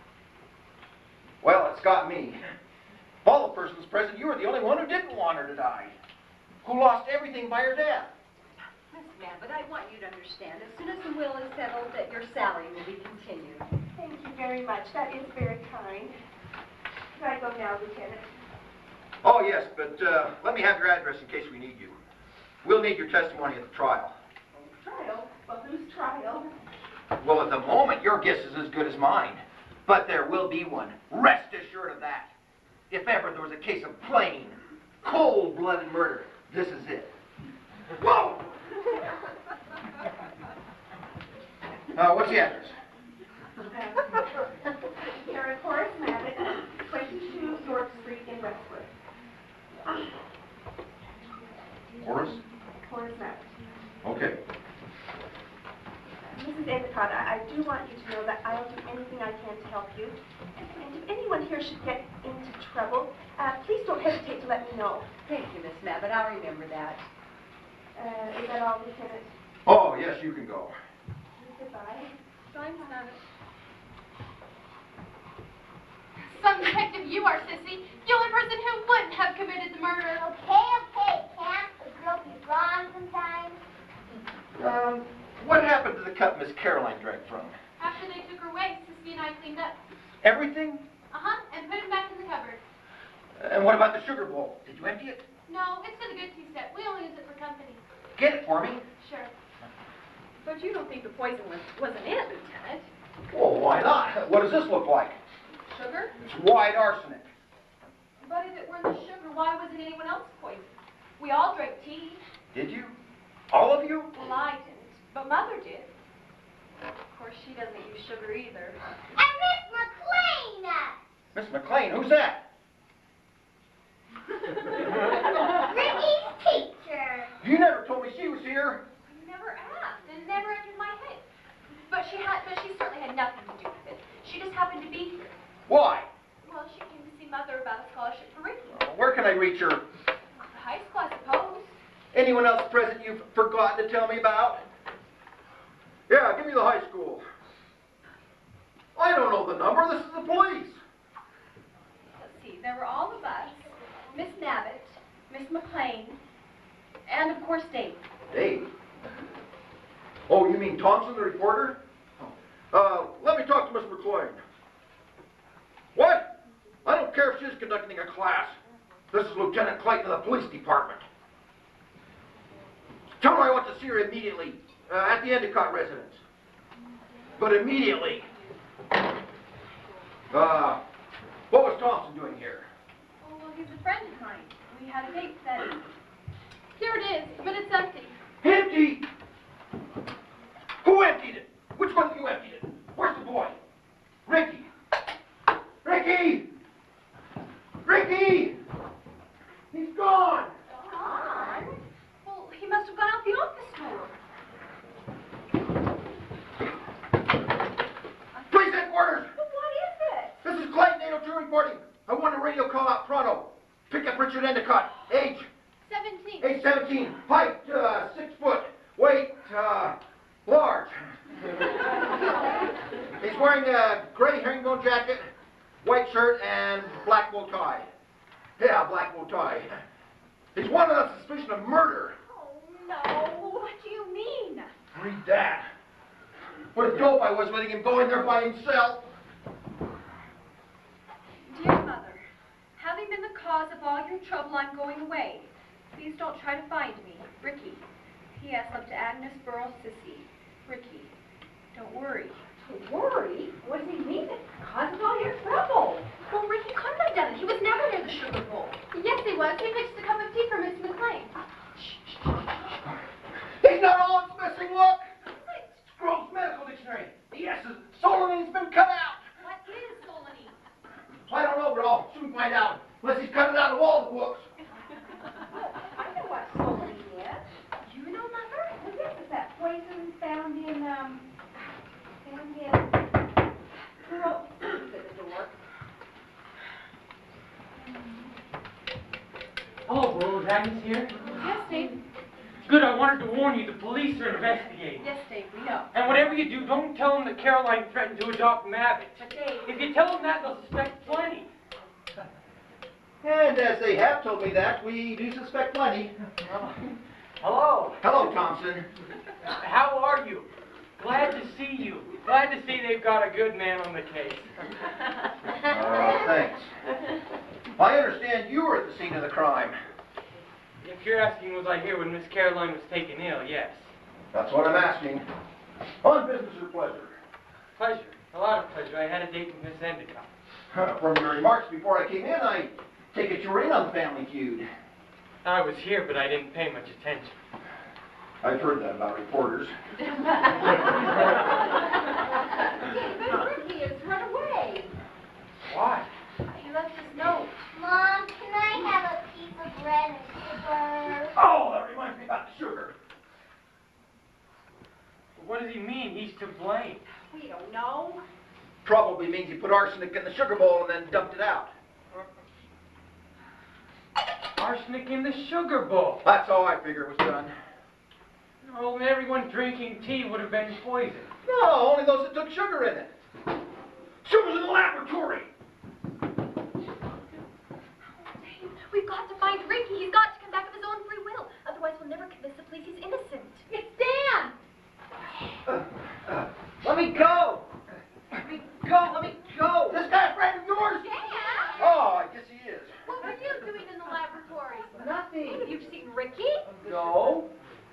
Well, it's got me. Of all the persons present, you were the only one who didn't want her to die. Who lost everything by her death. Miss Mabott, I want you to understand, as soon as the will is settled, that your salary will be continued. Thank you very much. That is very kind. Can I go now, Lieutenant? Oh, yes, but uh, let me have your address in case we need you. We'll need your testimony at the trial. Trial? Well, whose trial? Well, at the moment, your guess is as good as mine. But there will be one. Rest assured of that. If ever there was a case of plain, cold-blooded murder, this is it. Whoa! Uh, what's the address? Karen Horace Mabott, twenty-two York Street in Westwood. Horace? Horace Mabott. Okay. Missus Endicott, I, I do want you to know that I'll do anything I can to help you. And if anyone here should get into trouble, uh, please don't hesitate to let me know. Thank you, Miss Mabott. I'll remember that. Uh, is that all, Lieutenant? Oh, yes, you can go. Goodbye. Bye, Miss Mabott. Some detective you are, Sissy. The only person who wouldn't have committed the murder. Okay, okay, can't the girl be wrong sometimes? Um, what happened to the cup Miss Caroline drank from? After they took her away, Sissy and I cleaned up. Everything? Uh-huh, and put it back in the cupboard. And what about the sugar bowl? Did you empty it? No, it's for the good tea set. We only use it for company. Get it for me. Sure. But you don't think the poison was, wasn't it, Lieutenant? Well, why not? What does this look like? Sugar? It's white arsenic. But if it were the sugar, why wasn't anyone else poisoned? We all drank tea. Did you? All of you? Well, I didn't, but Mother did. Of course, she doesn't use sugar either. And Miss McLean! Miss McLean, who's that? Ricky's teacher. You never told me she was here. You never asked, and it never entered my head. But she had, but she certainly had nothing to do with it. She just happened to be here. Why? Well, she came to see Mother about a scholarship for Ricky. Uh, where can I reach her? The high school, I suppose. Anyone else present you've forgotten to tell me about? Yeah, give me the high school. I don't know the number. This is the police. Let's see, there were all of us, Miss Mabott, Miss McLean, and of course Dave. Dave? Oh, you mean Thompson, the reporter? Uh, let me talk to Miss McLean. What? I don't care if she's conducting a class. This is Lieutenant Clayton of the police department. Tell her I want to see her immediately, uh, at the Endicott residence. But immediately. Uh, what was Thompson doing here? Oh, well, he's a friend of mine. We had a date set. Here it is, but it's empty. Empty! Who emptied it? Which one of you emptied it? Where's the boy? Ricky! Ricky! Ricky! He's gone! Gone? Well, he must have gone out the office door. Police headquarters! But what is it? This is Clayton eight oh two reporting. I want a radio call out pronto. Pick up Richard Endicott. Age? Seventeen. Age seventeen. Height, uh, six foot. Weight, uh, large. He's wearing a gray herringbone jacket, white shirt, and black bow tie. Yeah, black bow tie. He's wanted on suspicion of murder. Oh, no. What do you mean? Read that. What a dope I was letting him go in there by himself. Dear Mother, having been the cause of all your trouble, I'm going away. Please don't try to find me. Ricky. P S Up to Agnes Burrow, Sissy. Ricky. Don't worry. Worry? What does he mean? It causes all your trouble. Well, Ricky couldn't have done it. He was never near the sugar bowl. Yes, he was. He fixed a cup of tea for Miss McLean. He's not all it's missing, look! Grove's Medical Dictionary. The S is Solonine's been cut out. What is Solonine? I don't know, but I'll soon find out. Unless he's cut it out of all the books. I know what Solonine is. You know, Mother? Well, this is that poison found in, um, found in, Pearl, at the door. Hello, Rose. Agnes here. Yes, Dave. Good, I wanted to warn you, the police are investigating. Yes, Dave, we know. And whatever you do, don't tell them that Caroline threatened to adopt Maverick. But Dave. If you tell them that, they'll suspect plenty. And as they have told me that, we do suspect plenty. Hello. Hello, Thompson. How are you? Glad to see you. Glad to see they've got a good man on the case. Uh, thanks. I understand you were at the scene of the crime. If you're asking was I here when Miss Caroline was taken ill, yes. That's what I'm asking. On business or pleasure? Pleasure. A lot of pleasure. I had a date with Miss Endicott. Huh, from your remarks before I came in, I take it you were in on the Family Feud. I was here, but I didn't pay much attention. I've heard that about reporters. David, Ricky has run away. Why? He left his note. Mom, can I have a piece of bread and sugar? Oh, that reminds me about the sugar. What does he mean? He's to blame. We don't know. Probably means he put arsenic in the sugar bowl and then dumped it out. Arsenic in the sugar bowl. That's how I figure it was done. Oh, and everyone drinking tea would have been poisoned. No, only those that took sugar in it. Sugar's in the laboratory. We've got to find Ricky. He's got to come back of his own free will. Otherwise, we'll never convince the police he's innocent. It's Dan! Uh, uh, let me go. Let me go. Let me go. This guy's friend of yours? Dan! Oh, I guess he is. What were you doing in the laboratory? Nothing. You've seen Ricky? No.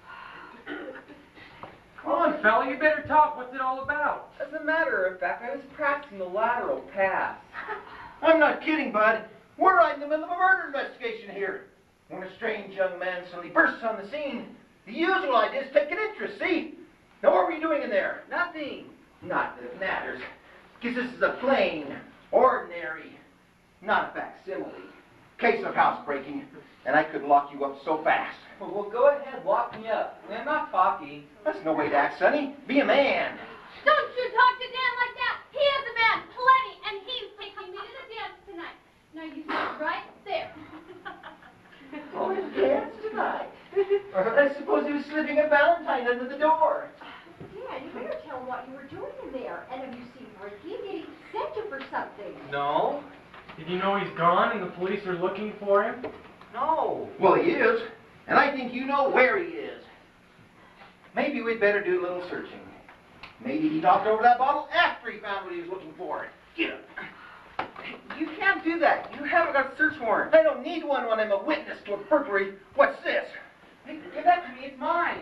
Come on, fella, you better talk. What's it all about? As a matter of fact, I was practicing the lateral pass. I'm not kidding, bud. We're right in the middle of a murder investigation here. When a strange young man suddenly bursts on the scene, the usual idea is take an interest, see? Now, what were you doing in there? Nothing. Not that it matters. Because this is a plain, ordinary, not a facsimile case of housebreaking, and I couldn't lock you up so fast. Well, well, go ahead, lock me up. I'm not talking. That's no way to act, Sonny. Be a man. Don't you talk to Dan like that. He is a man, plenty, and he's taking me to the dance tonight. Now you sit right there. Oh, his dance tonight. I suppose he was slipping a valentine under the door. Dan, you better tell him what you were doing in there. And have you seen Ricky? Did he send you for something? No. Did you know he's gone and the police are looking for him? No. Well, he is. And I think you know where he is. Maybe we'd better do a little searching. Maybe he knocked over that bottle after he found what he was looking for. Get him. You can't do that. You haven't got a search warrant. I don't need one when I'm a witness to a burglary. What's this? Hey, give that to me. It's mine.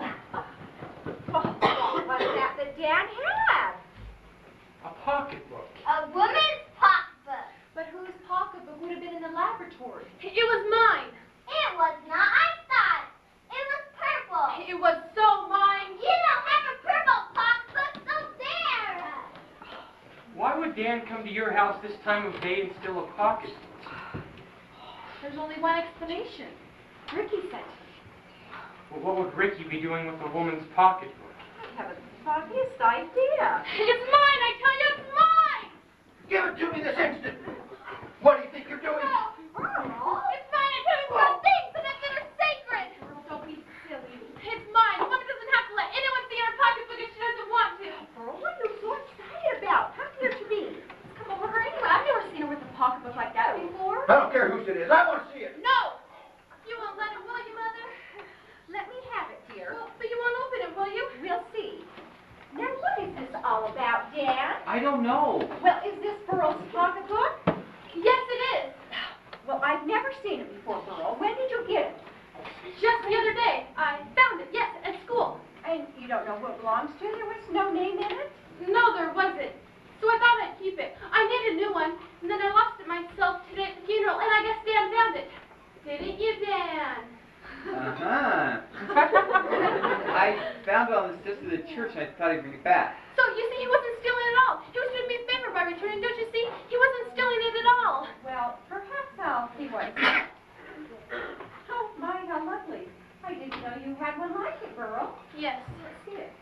Oh, what's that that Dan had? A pocketbook. A woman's pocketbook. But whose pocketbook would have been in the laboratory? It was mine. It was not. I thought it was purple. It was so mine. You don't have a purple pocketbook, so there. Why would Dan come to your house this time of day and steal a pocketbook? There's only one explanation. Ricky sent it. Well, what would Ricky be doing with a woman's pocketbook? I haven't the foggiest idea. It's mine, I tell you, it's mine! Give it to me this instant. What do you think you're doing? No, Earl, it's mine, I tell you, it's one thing, but that are sacred. Earl, don't be silly. It's mine. A woman doesn't have to let anyone see her pocketbook if she doesn't want to. Earl, what are you so excited about? How can it be? Come over her anyway. I've never seen her with a pocketbook like that before. I don't care whose it is. I want to see it. No! You won't let him, will you, Mother? Let me have it, dear. Well, but you won't open it, will you? We'll see. Now, what is this all about, Dan? I don't know. Well, is this Burl's pocketbook? Yes, it is. Well, I've never seen it before, Burl. When did you get it? Just the other day. I found it, yes, at school. And you don't know who it belongs to? There was no name in it? No, there wasn't. So I thought I'd keep it. I made a new one, and then I lost it myself today at the funeral, and I guess Dan found it. Didn't you, Dan? Uh-huh. I found it on the steps of the church, and I thought I'd bring it back. So, you see, he wasn't stealing at all. He was doing me a favor by returning, don't you see? He wasn't stealing it at all. Well, perhaps I'll see what. Oh, my, how lovely. I didn't know you had one like it, girl. Yes. Let's see it.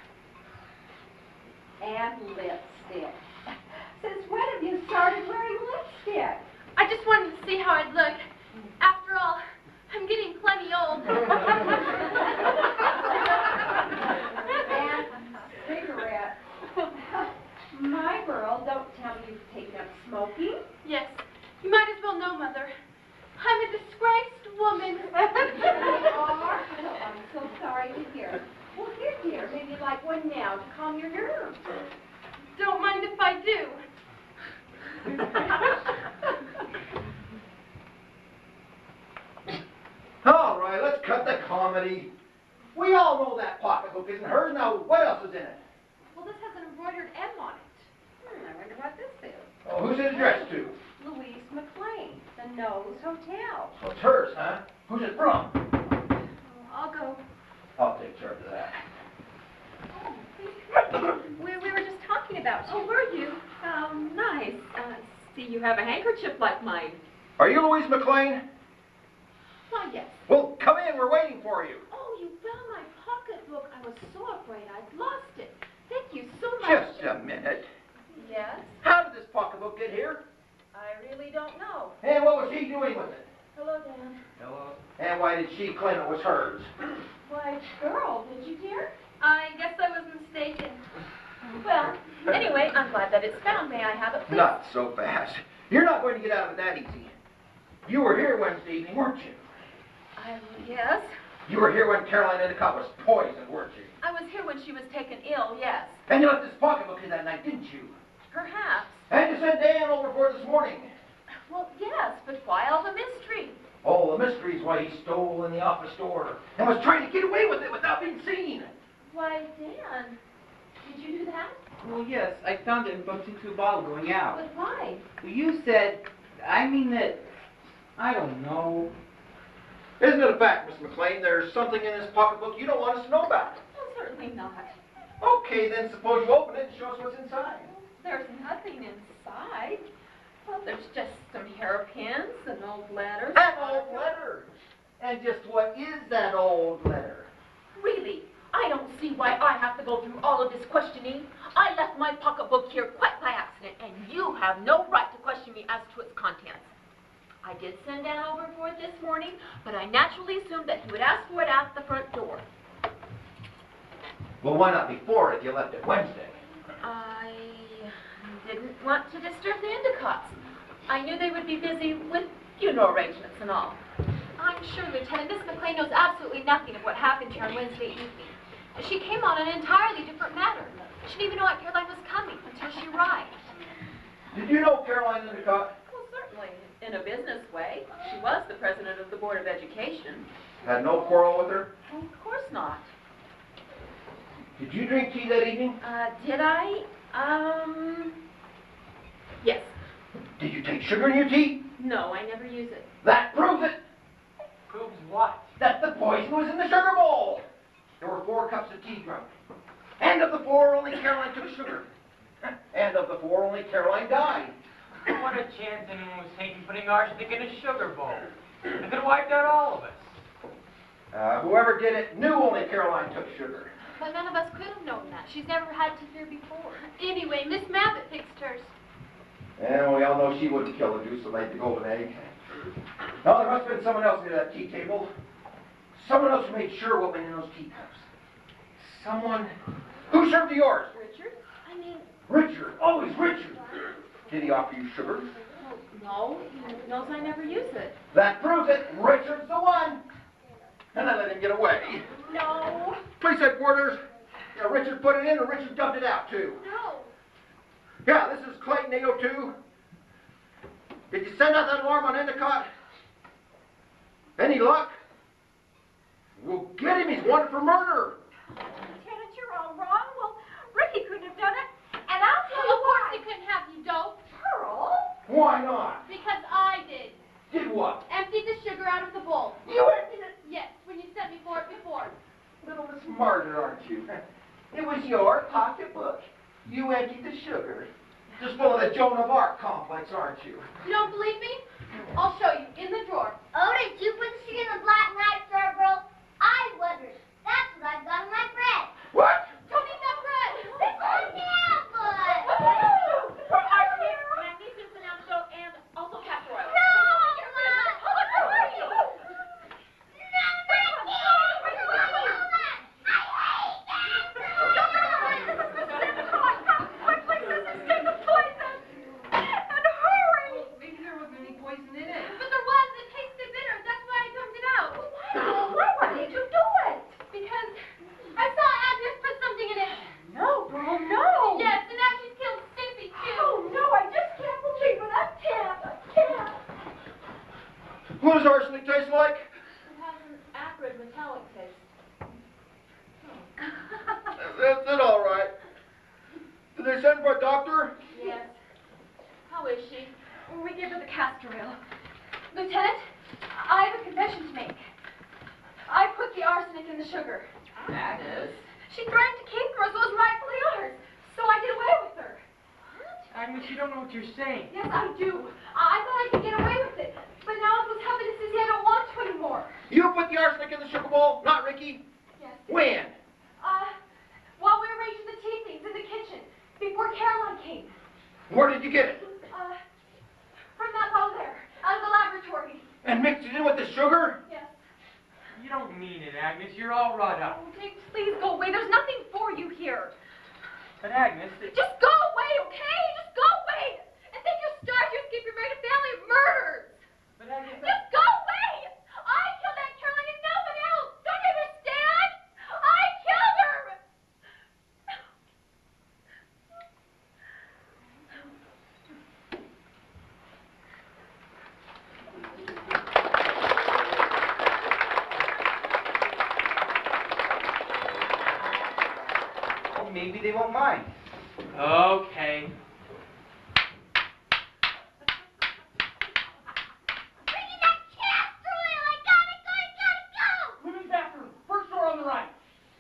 And lipstick. Since when have you started wearing lipstick? I just wanted to see how I'd look. After all, I'm getting plenty old. And cigarette. My girl, don't tell me you've taken up smoking. Yes, you might as well know, Mother. I'm a disgraced woman. You are? Oh, I'm so sorry to hear. Well, here, dear, maybe you'd like one now to calm your nerves. Don't mind if I do. All right, let's cut the comedy. We all know that pocketbook isn't hers. Now, what else is in it? Well, this has an embroidered M on it. Hmm, I wonder what this is. Oh, who's it addressed to? Louise McLean, the Nose Hotel. So it's hers, huh? Who's it from? I'll go. I'll take charge of that. We, we were just talking about you. Oh, were you? Oh, nice. Uh, see, you have a handkerchief like mine. Are you Louise McLean? Why, yes. Well, come in. We're waiting for you. Oh, you found my pocketbook. I was so afraid I'd lost it. Thank you so much. Just a minute. Yes? How did this pocketbook get here? I really don't know. And what was she doing with it? Hello, Dan. Hello? And why did she claim it was hers? Why, girl, did you dear? I guess I was mistaken. Well, anyway, I'm glad that it's found. May I have it, please? Not so fast. You're not going to get out of it that easy. You were here Wednesday evening, weren't you? Um, yes. You were here when Caroline Endicott was poisoned, weren't you? I was here when she was taken ill, yes. And you left this pocketbook here that night, didn't you? Perhaps. And you sent Dan over for it this morning. Well, yes, but why all the mystery? Oh, the mystery is why he stole in the office door and was trying to get away with it without being seen. Why, Dan, did you do that? Well, yes, I found it and bumped into a bottle going out. But why? Well, you said, I mean that, I don't know. Isn't it a fact, Miss McLean, there's something in this pocketbook you don't want us to know about? Oh, certainly not. Okay, then suppose you open it and show us what's inside. There's nothing inside. Well, there's just some hairpins and old letters. An old letter. And just what is that old letter? Really? I don't see why I have to go through all of this questioning. I left my pocketbook here quite by accident, and you have no right to question me as to its contents. I did send Dan over for it this morning, but I naturally assumed that he would ask for it at the front door. Well, why not before if you left it Wednesday? I didn't want to disturb the Endicotts. I knew they would be busy with funeral arrangements and all. I'm sure, Lieutenant, Miss McLean knows absolutely nothing of what happened here on Wednesday evening. She came on an entirely different matter. She didn't even know Aunt Caroline was coming until she arrived. Did you know Caroline Endicott? Well, certainly, in a business way. She was the president of the Board of Education. Had no quarrel with her? Well, of course not. Did you drink tea that evening? Uh, did I? Um, yes. Did you take sugar in your tea? No, I never use it. That proves it. Proves what? That the poison was in the sugar bowl. There were four cups of tea drunk. And of the four, only Caroline took sugar. And of the four, only Caroline died. What a chance anyone was taking putting arsenic in a sugar bowl. It could have wiped out all of us. Uh, whoever did it knew only Caroline took sugar. But none of us could have known that. She's never had to here before. Anyway, Miss Mabbitt fixed hers. And we all know she wouldn't kill the goose that laid the golden egg. Now, there must have been someone else near that tea table. Someone else who made sure what went in those teacups. Someone... Who served yours? Richard? I mean... Richard. Always Richard. Did he offer you sugar? No, he knows I never use it. That proves it. Richard's the one. And I let him get away. No. Police headquarters. Yeah, Richard put it in and Richard dumped it out, too. No. Yeah, this is Clayton eight oh two. Did you send out that alarm on Endicott? Any luck? We'll get him. He's wanted for murder. Lieutenant, you're all wrong. Well, Ricky he couldn't have done it. And I'll tell you Of course why. he couldn't have you, dope. Pearl? Why not? Because I did. Did what? Emptied the sugar out of the bowl. You emptied it? Yes, when you sent me for it before. Little Miss Margaret, aren't you? It was your pocketbook. You emptied the sugar. Just full of the Joan of Arc complex, aren't you? You don't believe me? I'll show you. In the drawer. Oh, did you put the sugar in the black knife, sir, bro? I wondered. That's what I've got in my bread. What? Don't eat that bread. It's on campus. For arsenic, magnesium cilantro, and also castor oil. No, Mom. How are you? No, Maybe there wasn't any poison in it. But there was. It tasted bitter. That's why I dumped it out. Why did you do it? Because I saw Agnes put something in it. No, Pearl, no. Yes, and now she's killed Sissy, too. Oh, no, I just can't believe it. I can't. I can't. What does arsenic taste like? It has an acrid metallic taste. That's it, all right. Did they send for a doctor? Yes. How is she? We gave her the castor oil. Lieutenant, I have a confession to make. I put the arsenic in the sugar. Agnes. She threatened to keep her as was rightfully ours, so I did away with her. Agnes, you don't know what you're saying. Yes, I do. I thought I could get away with it, but now it was happening to Sissy, I don't want to anymore. You put the arsenic in the sugar bowl, not Ricky? Yes. When? Uh, while we were arranging the tea things in the kitchen, before Caroline came. Where did you get it? Uh, from that bottle there, out of the laboratory. And mixed it in with the sugar? Yes. You don't mean it, Agnes. You're all wrought up. Oh, Dick, please go away. There's nothing for you here. But Agnes, it... Just go away, okay? Just go away. And think you're stars, you escape your married a family of murderers. But Agnes, Just go away. I killed that Caroline and no one else. Don't you understand? I killed her. Well, maybe they won't mind. Okay. Bringing that castor oil. I got it. Got it. Got it. Go. Women's bathroom, first door on the right.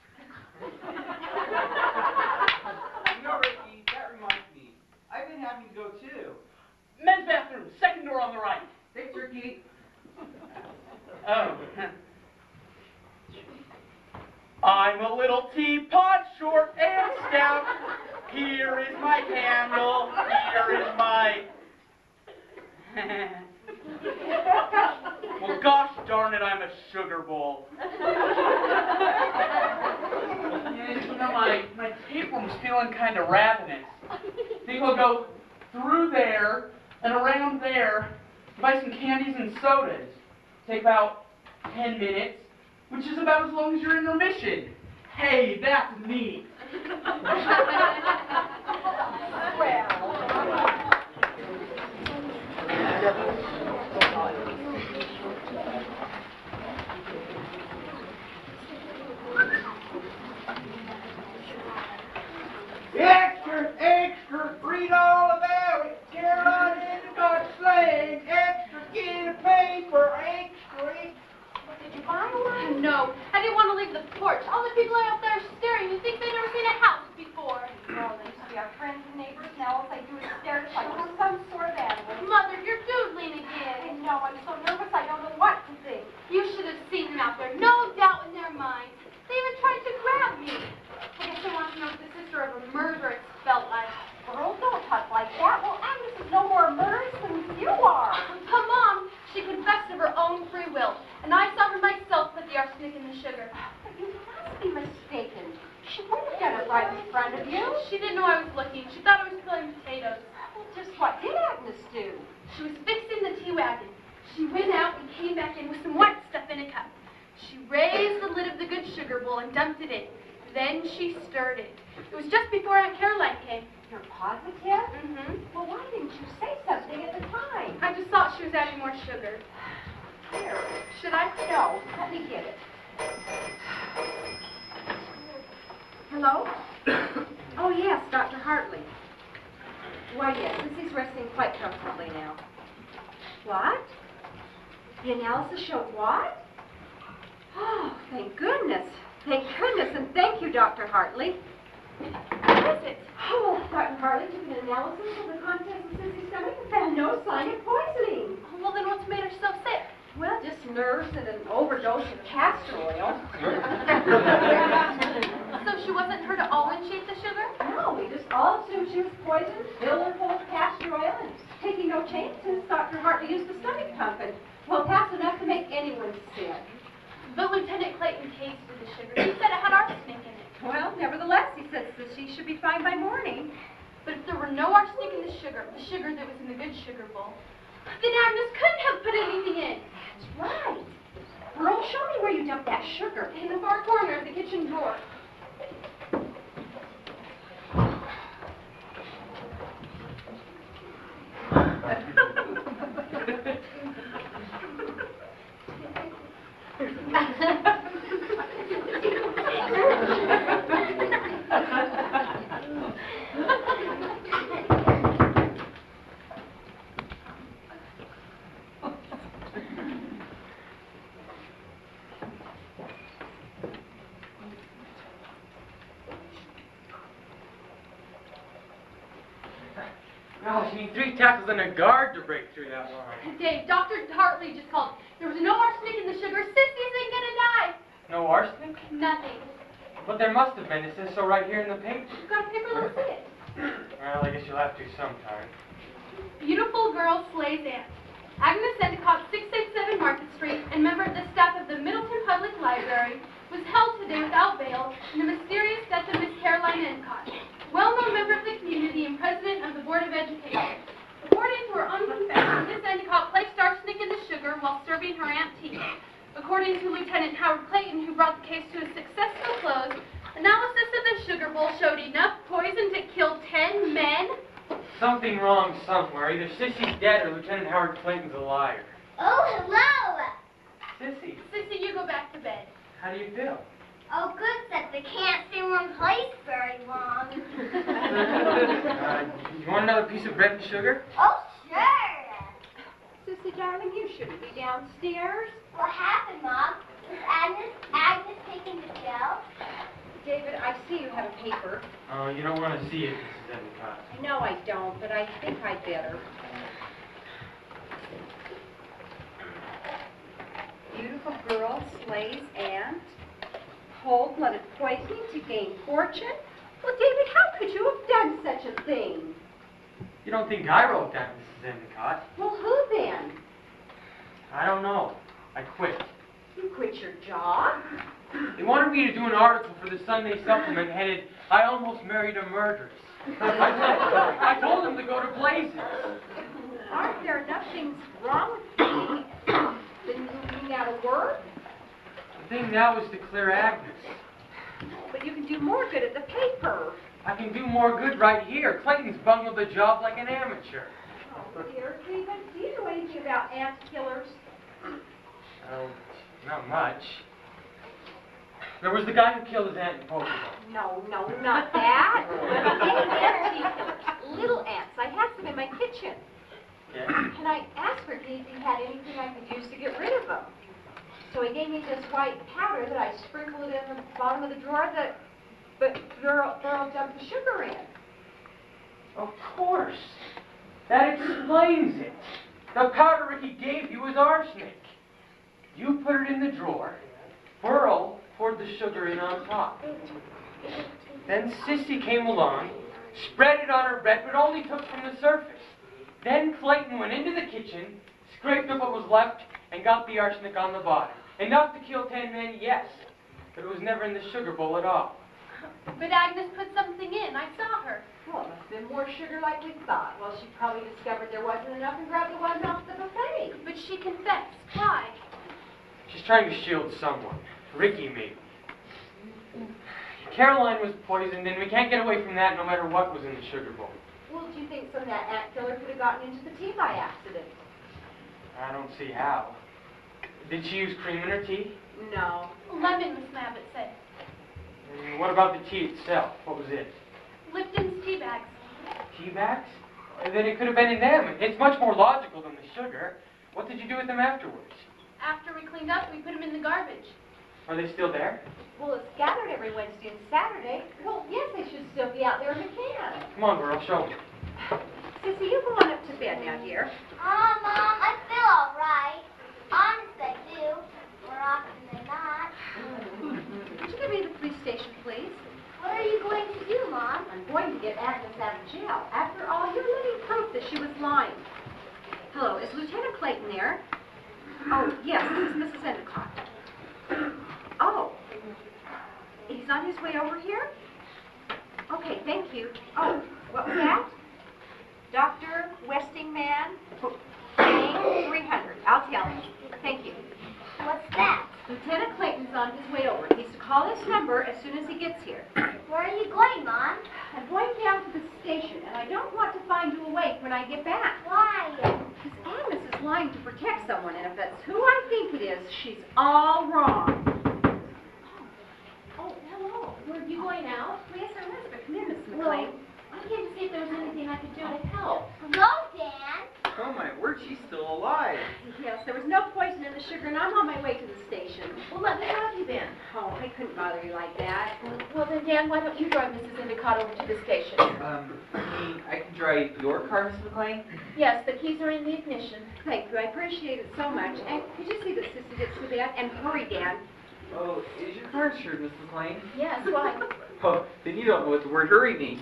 You know, Ricky, that reminds me. I've been having to go too. Men's bathroom, second door on the right. Thanks, Ricky. Oh. I'm a little teapot, short and stout. Here is my candle. Here is my... Well, gosh darn it, I'm a sugar bowl. Yeah, you know, my, my tapeworm's feeling kind of ravenous. Think we'll go through there and around there, buy some candies and sodas. Take about ten minutes, which is about as long as your intermission. Hey, that's neat. Extra, extra, read all about it. Caroline Endicott slang. Extra, get a paper. Extra, Did you buy one? No. I didn't want to leave the porch. All the people out there staring. You think they've never seen a house before. Well, they used to be our friends and neighbors. Now all they do is stare at us like we're some sort of animal. Mother, you're doodling again. I know. I'm so nervous I don't know what to think. You should have seen them out there. No doubt in their minds. They even tried to grab me. I guess they want to know what the sister of a murderer felt like. Girl, don't talk like that. Well, Agnes is no more a murderess than you are. Her mom, she confessed of her own free will. And I saw her myself put the arsenic in the sugar. But you must be mistaken. She wouldn't have done it right in front of you. She didn't know I was looking. She thought I was peeling potatoes. Well, just what did Agnes do? She was fixing the tea wagon. She went out and came back in with some white stuff in a cup. She raised the lid of the good sugar bowl and dumped it in. Then she stirred it. It was just before Aunt Caroline came. You're positive? Mm-hmm. Well, why didn't you say something at the time? I just thought she was adding more sugar. Here. Should I? No, let me get it. Hello? Oh, yes, Doctor Hartley. Why, yes, Sissy's resting quite comfortably now. What? The analysis showed what? Oh, thank goodness. Thank goodness, and thank you, Doctor Hartley. What is it? Oh, Doctor Hartley took an analysis of the contents of Sissy's stomach and found no sign of poisoning. Oh, well, then what's made her so sick? Well, just nerves and an overdose of castor oil. So she wasn't hurt at all when she ate the sugar? No, we just all assumed she was poisoned, filled her full of castor oil, and taking no change since Doctor Hartley used the stomach pump. And, well, that's enough to make anyone sick. But Lieutenant Clayton tasted the sugar. He said it had arsenic in it. Well, nevertheless, he says that she should be fine by morning. But if there were no arsenic in the sugar, the sugar that was in the good sugar bowl, then Agnes couldn't have put anything in. That's right. Earl, show me where you dumped that sugar. In the far corner of the kitchen drawer. Gosh, you need three tackles and a guard to break through that line. Dave, Doctor Hartley just called. There was no arsenic in the sugar. Sissy isn't gonna die. No arsenic? Nothing. But there must have been. It says so right here in the paper. You've got a paper, let me see it. Well, I guess you'll have to sometime. Beautiful girl slays aunt. Agnes Endicott, six eighty-seven Market Street, and member of the staff of the Middleton Public Library, was held today without bail in the mysterious death of Miss Caroline Endicott, well-known member of the community and president of the Board of Education. According to her own confession, Miss Endicott placed arsenic in the sugar while serving her aunt tea. According to Lieutenant Howard Clayton, who brought the case to a successful close, analysis of the sugar bowl showed enough poison to kill ten men. Something wrong somewhere. Either Sissy's dead or Lieutenant Howard Clayton's a liar. Oh, hello. Sissy, Sissy, you go back to bed. how do you feel? Oh, good, except I can't stay in one place very long. Uh, you want another piece of bread and sugar? Oh, sure. Sissy, darling, you shouldn't be downstairs. What happened, Mom? Is Agnes, Agnes taking the cell? David, I see you have a paper. Oh, you don't want to see it, Missus Endicott. No, I don't, but I think I'd better. Beautiful girl slays aunt. Cold-blooded poisoning to gain fortune. Well, David, how could you have done such a thing? You don't think I wrote that, Missus Endicott? Well, who then? I don't know. I quit. You quit your job? They wanted me to do an article for the Sunday Supplement headed, "I Almost Married a Murderess." I told, I told them to go to blazes. Aren't there enough things wrong with me than you being out of work? The thing now is to clear Agnes. But you can do more good at the paper. I can do more good right here. Clayton's bungled the job like an amateur. Oh, dear David, do you know anything about ant killers? Oh, not much. There was the guy who killed his aunt in Portugal. No, no, not that. Ant killers. Little ants. I have them in my kitchen. Yeah? And I asked for if he had anything I could use to get rid of them. So he gave me this white powder that I sprinkled it in the bottom of the drawer that but Earl, Earl dumped the sugar in. Of course. That explains it. The powder Ricky gave you was arsenic. You put it in the drawer. Burl poured the sugar in on top. Then Sissy came along, spread it on her bread, but only took from the surface. Then Clayton went into the kitchen, scraped up what was left, and got the arsenic on the bottom. Enough to kill ten men, yes, but it was never in the sugar bowl at all. But Agnes put something in. I saw her. Well, it must have been more sugar like we thought. Well, she probably discovered there wasn't enough and grabbed the one off the buffet. But she confessed. Why? She's trying to shield someone. Ricky, maybe. Caroline was poisoned, and we can't get away from that no matter what was in the sugar bowl. Well, do you think some of that ant killer could have gotten into the tea by accident? I don't see how. Did she use cream in her tea? No. Lemon, Miss Mabbitt said. And what about the tea itself? What was it? Lipton's tea bags. Tea bags? Uh, Then it could have been in them. It's much more logical than the sugar. What did you do with them afterwards? After we cleaned up, we put them in the garbage. Are they still there? Well, it's scattered every Wednesday and Saturday. Well, yes, they should still be out there in the can. Come on, girl, show me. Sissy, you go on up to bed now, dear. Oh, Mom, I feel all right. Honest, I do. More often than not. Would you give me the police station, please? What are you going to do, Mom? I'm going to get Agnes out of jail. After all, you're living proof that she was lying. Hello, is Lieutenant Clayton there? Oh, yes, this is Missus Endicott. Oh, he's on his way over here? Okay, thank you. Oh, what was that? Doctor Westingman, name three hundred. I'll tell him. Thank you. What's that? Lieutenant Clayton's on his way over. He's to call this number as soon as he gets here. Where are you going, Mom? I'm going down to the station, and I don't want to find you awake when I get back. Why? Because Agnes is lying to protect someone, and if that's who I think it is, she's all wrong. Oh, hello. Were you going out? Well, yes, I was, but come in, Miss Well, McLean. I came to see if there was anything I could do to help. Go, Dan. Oh my word, she's still alive. Yes, there was no poison in the sugar, and I'm on my way to the station. Well, let me have you then. Oh, I couldn't bother you like that. Well, then, Dan, why don't you drive Missus Endicott over to the station? Um, you mean I can drive your car, Miss McLean? Yes, the keys are in the ignition. Thank you, I appreciate it so much. And could you see that Sissy gets to bed? And hurry, Dan. Oh, is your car insured, Miss McLean? Yes, why? Oh, then you don't know what the word hurry means.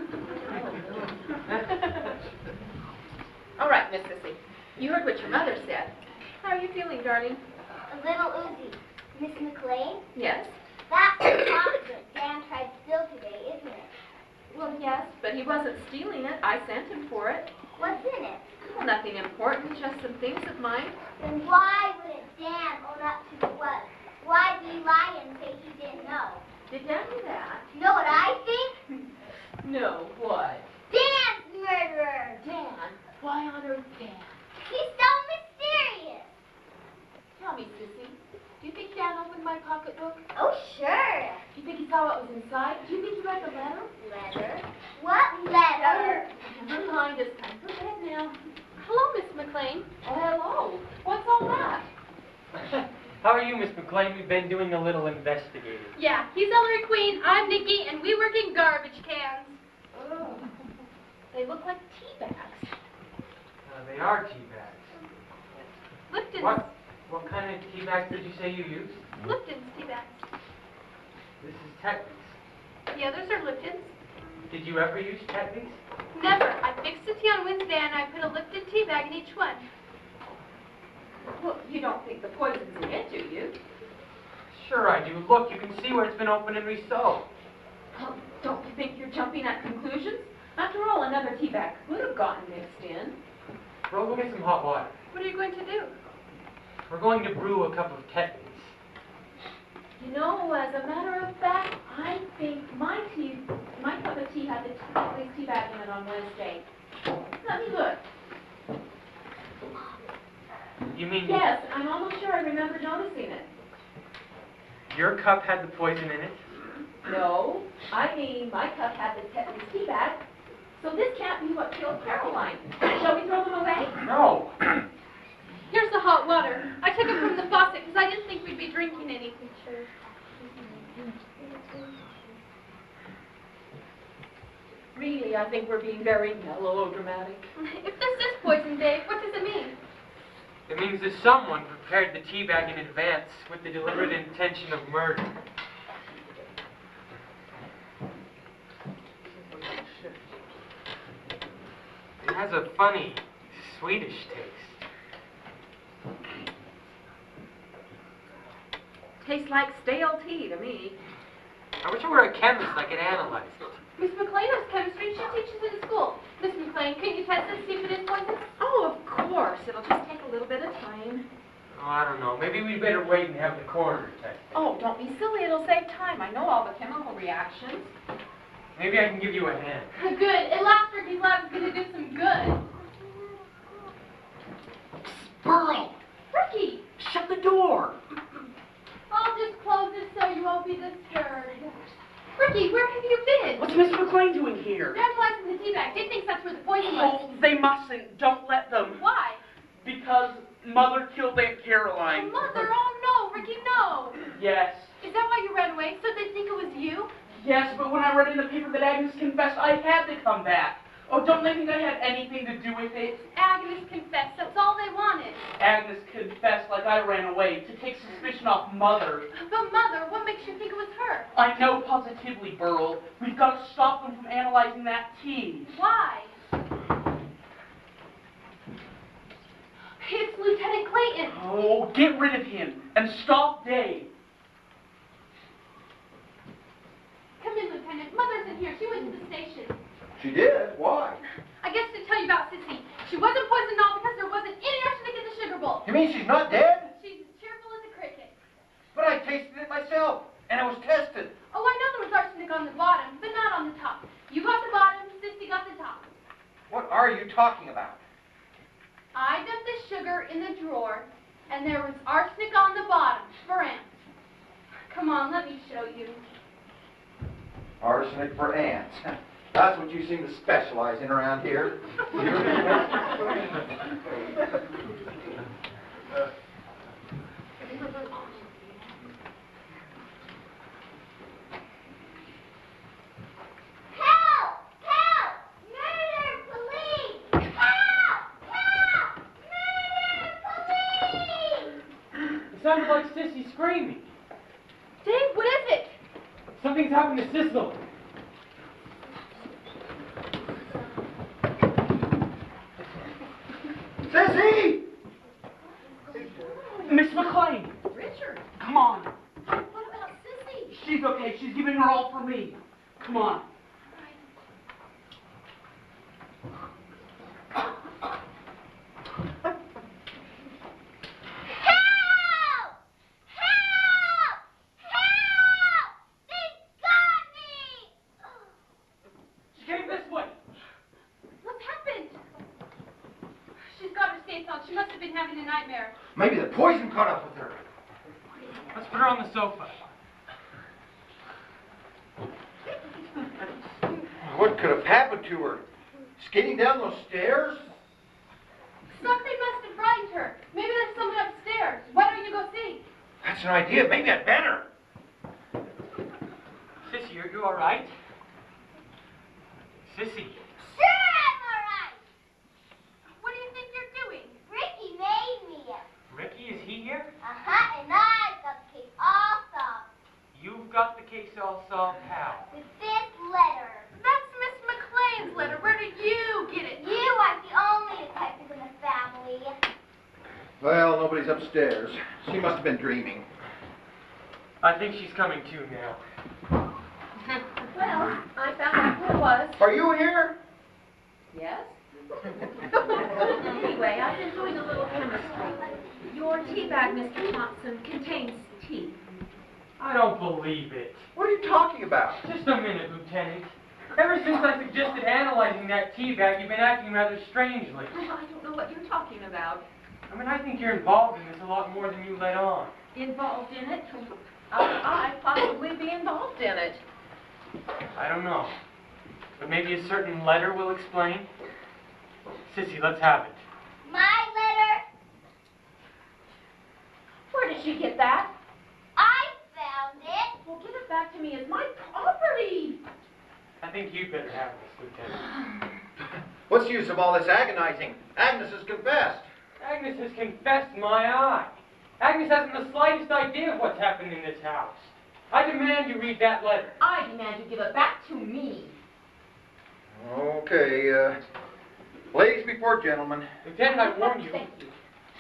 All right, Miss Sissy. You heard what your mother said. How are you feeling, darling? A little oozy. Miss McLean? Yes. That's the chocolate Dan tried to steal today, isn't it? Well, yes, but he wasn't stealing it. I sent him for it. What's in it? Well, nothing important, just some things of mine. Then why wouldn't Dan own up to the what? Why'd he lie and say he didn't know? Did Dan do that? You know what I think? No, what? Dan's the murderer! Dan? Why on earth Dan? He's so mysterious! Tell me, Sissy, do you think Dan opened my pocketbook? Oh, sure. Do you think he saw what was inside? Do you think he read the letter? Letter? What letter? Never mind, it's time for bed now. Hello, Miss McLean. Oh, hello. What's all that? How are you, Miss McLean? We've been doing a little investigating. Yeah, he's Ellery Queen, I'm Nikki, and we work in garbage cans. Oh, they look like tea bags. Uh, they are tea bags. Lipton's, What? What kind of tea bags did you say you used? Lipton's tea bags. This is Tetley's. The others are Lipton's. Did you ever use Tetley's? Never. I fixed the tea on Wednesday and I put a Lipton tea bag in each one. Well, you don't think the poison's in it, do you? Sure I do. Look, you can see where it's been opened and re-sold. Oh, don't you think you're jumping at conclusions? After all, another tea bag could have gotten mixed in. Bro, go get some hot water. What are you going to do? We're going to brew a cup of Tetley's. You know, as a matter of fact, I think my tea, my cup of tea had the Tetley's tea bag in it on Wednesday. Let me look. You mean Yes, I'm almost sure I remember noticing it. your cup had the poison in it? No, I mean my cup had the Tetley's tea bag. So this can't be what killed Caroline. Shall we throw them away? No. Here's the hot water. I took it from the faucet because I didn't think we'd be drinking anything. Really, I think we're being very melodramatic. If this is poison, Dave, what does it mean? It means that someone prepared the tea bag in advance with the deliberate intention of murder. It has a funny, Swedish taste. Tastes like stale tea to me. I wish I were a chemist. I could analyze it. Miss McLean has chemistry. She teaches it at school. Miss McLean, can you test it, see if it is poison? Oh, of course. It'll just take a little bit of time. Oh, I don't know. Maybe we'd better wait and have the coroner test it. Oh, don't be silly. It'll save time. I know all the chemical reactions. Maybe I can give you a hand. Good. Elastic Lab is going to do some good. Pearl, Ricky, shut the door. I'll just close it so you won't be disturbed. Ricky, where have you been? What's Miss McLean McLean doing here? Dad was in the tea bag. Did thinks that's where the poison was. Oh, they mustn't. Don't let them. Why? Because Mother killed Aunt Caroline. Oh, Mother, oh no, Ricky, no. Yes. Is that why you ran away? So they think it was you? Yes, but when I read in the paper that Agnes confessed, I had to come back. Oh, don't they think I had anything to do with it? Agnes confessed. That's all they wanted. Agnes confessed like I ran away to take suspicion off Mother. But Mother, what makes you think it was her? I know positively, Burl. We've got to stop them from analyzing that tea. Why? It's Lieutenant Clayton. Oh, get rid of him and stop Dave. Come in, Lieutenant. Mother's in here. She went to the station. She did? Why? I guess to tell you about Sissy. She wasn't poisoned all because there wasn't any arsenic in the sugar bowl. You mean she's not dead? She's as cheerful as a cricket. But I tasted it myself, and it was tested. Oh, I know there was arsenic on the bottom, but not on the top. You got the bottom, Sissy got the top. What are you talking about? I dumped the sugar in the drawer, and there was arsenic on the bottom for ants. Come on, let me show you. Arsenic for ants. That's what you seem to specialize in around here. It sounded like Sissy screaming. Dave, what is it? Something's happened to Sissel. Sissy! Miss McLean, Richard. come on. What about Sissy? She's okay. She's giving her all for me. Come on. She must have been having a nightmare. Maybe the poison caught up with her. Let's put her on the sofa. What could have happened to her? Skating down those stairs? Something must have frightened her. Maybe there's someone upstairs. Why don't you go see? That's an idea. Maybe I'd better. Sissy, are you all right? Sissy. Sure, I'm all right. What do you think you're doing? Ricky made me. Ricky, is he here? Uh-huh, and I've got the case all solved. You've got the case all solved how? With this letter. That's Miss McLean's letter. Where did you get it? You aren't the only detective in the family. Well, nobody's upstairs. She must have been dreaming. I think she's coming to now. Well, I found out who it was. Are you here? Yes? Anyway, I've been doing a little chemistry. Your tea bag, Mister Thompson, contains tea. I don't believe it. What are you talking about? Just a minute, Lieutenant. Ever since I suggested analyzing that tea bag, you've been acting rather strangely. Well, I don't know what you're talking about. I mean, I think you're involved in this a lot more than you let on. Involved in it? I, I possibly be involved in it. I don't know. But maybe a certain letter will explain. Sissy, let's have it. My letter? Where did she get that? I found it. Well, give it back to me as my property. I think you'd better have this, Lieutenant. What's the use of all this agonizing? Agnes has confessed. Agnes has confessed my eye. Agnes hasn't the slightest idea of what's happened in this house. I demand you read that letter. I demand you give it back to me. Okay, uh, ladies before gentlemen. Lieutenant, I warn you. Thank you.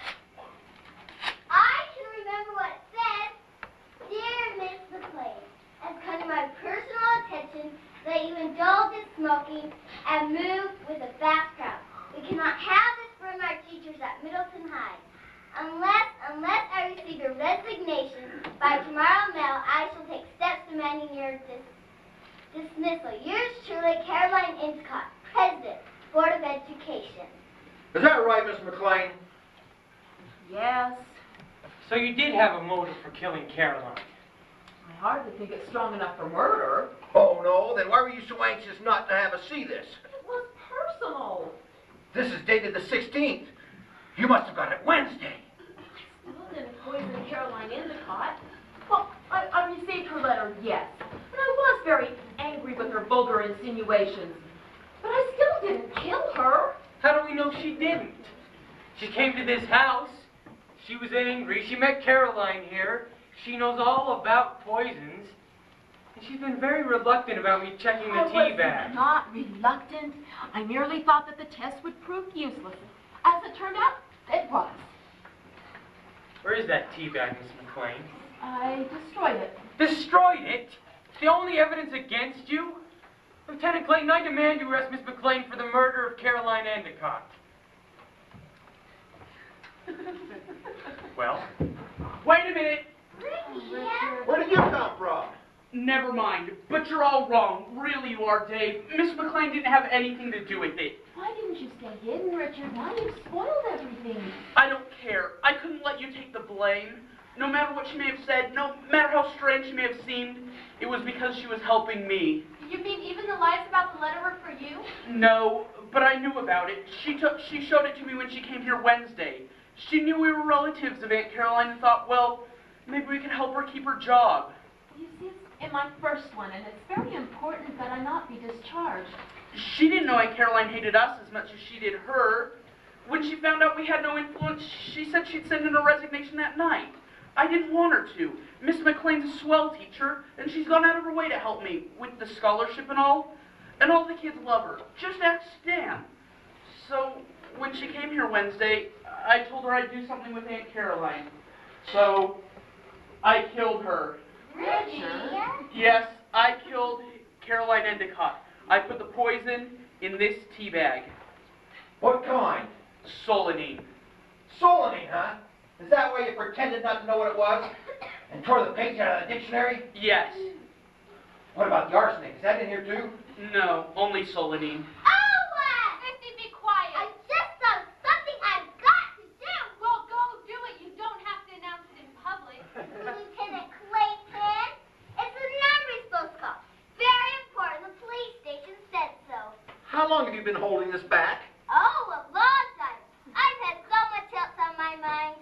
I can remember what it says. Dear Miss McLean, has come to my personal attention that you indulge in smoking and move with a fast crowd. We cannot have this from our teachers at Middleton High. Unless, unless I receive your resignation by tomorrow mail, I shall take steps demanding your dis dismissal. Yours truly, Caroline Endicott, President, Board of Education. Is that right, Miss McLean? Yes. So you did have a motive for killing Caroline. I hardly think it's strong enough for murder. Oh, no? Then why were you so anxious not to have us see this? It was personal. This is dated the sixteenth. You must have got it Wednesday. Still didn't poison Caroline Endicott. Well, I, I received her letter, yes. And I was very angry with her vulgar insinuations. But I still didn't kill her. How do we know she didn't? She came to this house. She was angry. She met Caroline here. She knows all about poisons. And she's been very reluctant about me checking the I tea was bag. not reluctant. I merely thought that the test would prove useless. As it turned out, it was. Where is that tea bag, Miss McLean? I destroyed it. Destroyed it? The only evidence against you? Lieutenant Clayton, I demand you arrest Miss McLean for the murder of Caroline Endicott. Well? Wait a minute. Where did you come from? Never mind, but you're all wrong. Really you are, Dave. Miss McLean didn't have anything to do with it. Why didn't you stay hidden, Richard? Now you've spoiled everything. I don't care. I couldn't let you take the blame. No matter what she may have said, no matter how strange she may have seemed, it was because she was helping me. You mean even the lies about the letter were for you? No, but I knew about it. She took, she showed it to me when she came here Wednesday. She knew we were relatives of Aunt Caroline and thought, well, maybe we could help her keep her job. You see, it's in my first one, and it's very important that I not be discharged. She didn't know Aunt Caroline hated us as much as she did her. When she found out we had no influence, she said she'd send in a resignation that night. I didn't want her to. Miss McLean's a swell teacher, and she's gone out of her way to help me with the scholarship and all. And all the kids love her. Just ask Stan. So, when she came here Wednesday, I told her I'd do something with Aunt Caroline. So, I killed her. Richard? Yes, I killed Caroline Endicott. I put the poison in this tea bag. What kind? Solanine. Solanine, huh? Is that why you pretended not to know what it was? And tore the page out of the dictionary? Yes. What about the arsenic? Is that in here too? No, only Solanine. Sissy, be quiet. I just thought of something I've got to do. Well, go do it. You don't have to announce it in public. Lieutenant Clayton, it's the number you're supposed to call. Very important. The police station said so. How long have you been holding this back? Oh, a long time. I've had so much else on my mind.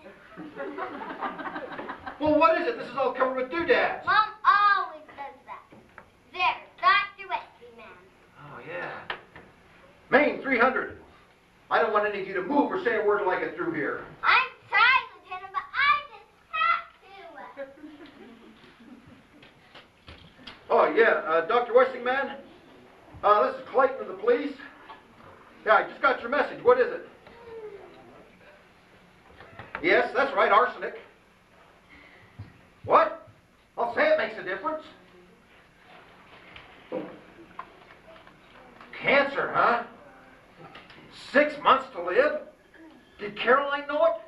Well, what is it? This is all covered with doodads. Mom always says that. There, Doctor Wesley, ma'am. Oh, yeah. Maine, three hundred. I don't want any of you to move or say a word till I get through here. I'm trying, Lieutenant, but I just have to. Oh, yeah. Uh, Doctor Wessingman? Uh, this is Clayton of the police. Yeah, I just got your message. What is it? Yes, that's right, arsenic. What? I'll say it makes a difference. Cancer, huh? Six months to live? Did Caroline know it?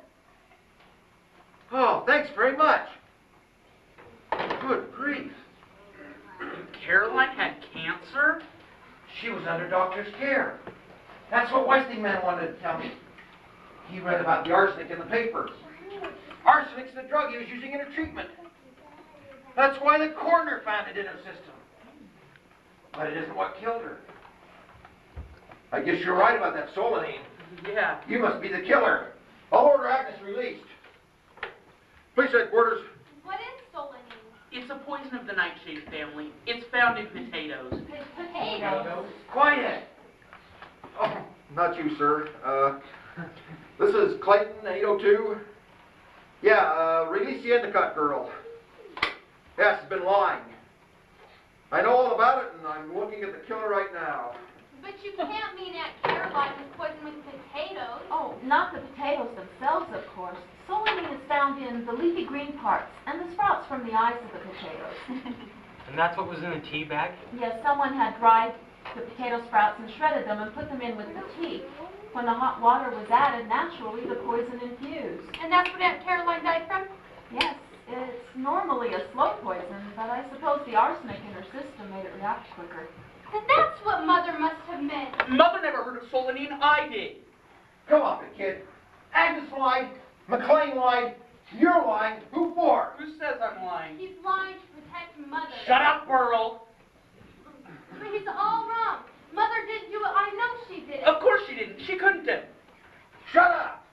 Oh, thanks very much. Good grief. Caroline had cancer? She was under doctor's care. That's what Westingman wanted to tell me. He read about the arsenic in the papers. Arsenic's the drug he was using in her treatment. That's why the coroner found it in her system. But it isn't what killed her. I guess you're right about that Solanine. Yeah. You must be the killer. I'll order Agnes released. Police headquarters. What is Solanine? It's a poison of the nightshade family. It's found in potatoes. Potatoes. Quiet. Oh, not you, sir. Uh, this is Clayton, eight oh two. Yeah, uh, release the Endicott girl. Yeah, she's been lying. I know all about it, and I'm looking at the killer right now. But you can't mean Aunt Caroline was poisoned with potatoes. Oh, not the potatoes themselves, of course. Solanine is found in the leafy green parts and the sprouts from the eyes of the potatoes. And that's what was in the tea bag? Yes, someone had dried the potato sprouts and shredded them and put them in with the tea. When the hot water was added, naturally the poison infused. And that's what Aunt Caroline died from? Yes, it's normally a slow poison, but I suppose the arsenic in her system made it react quicker. Then that's what Mother must have meant. Mother never heard of Solanine. I did. Come off it, kid. Agnes lied. McLean lied. You're lying. Who for? Who says I'm lying? He's lying to protect Mother. Shut up, Pearl. But he's all wrong. Mother didn't do it. I know she did it. Of course she didn't. She couldn't have. Shut up!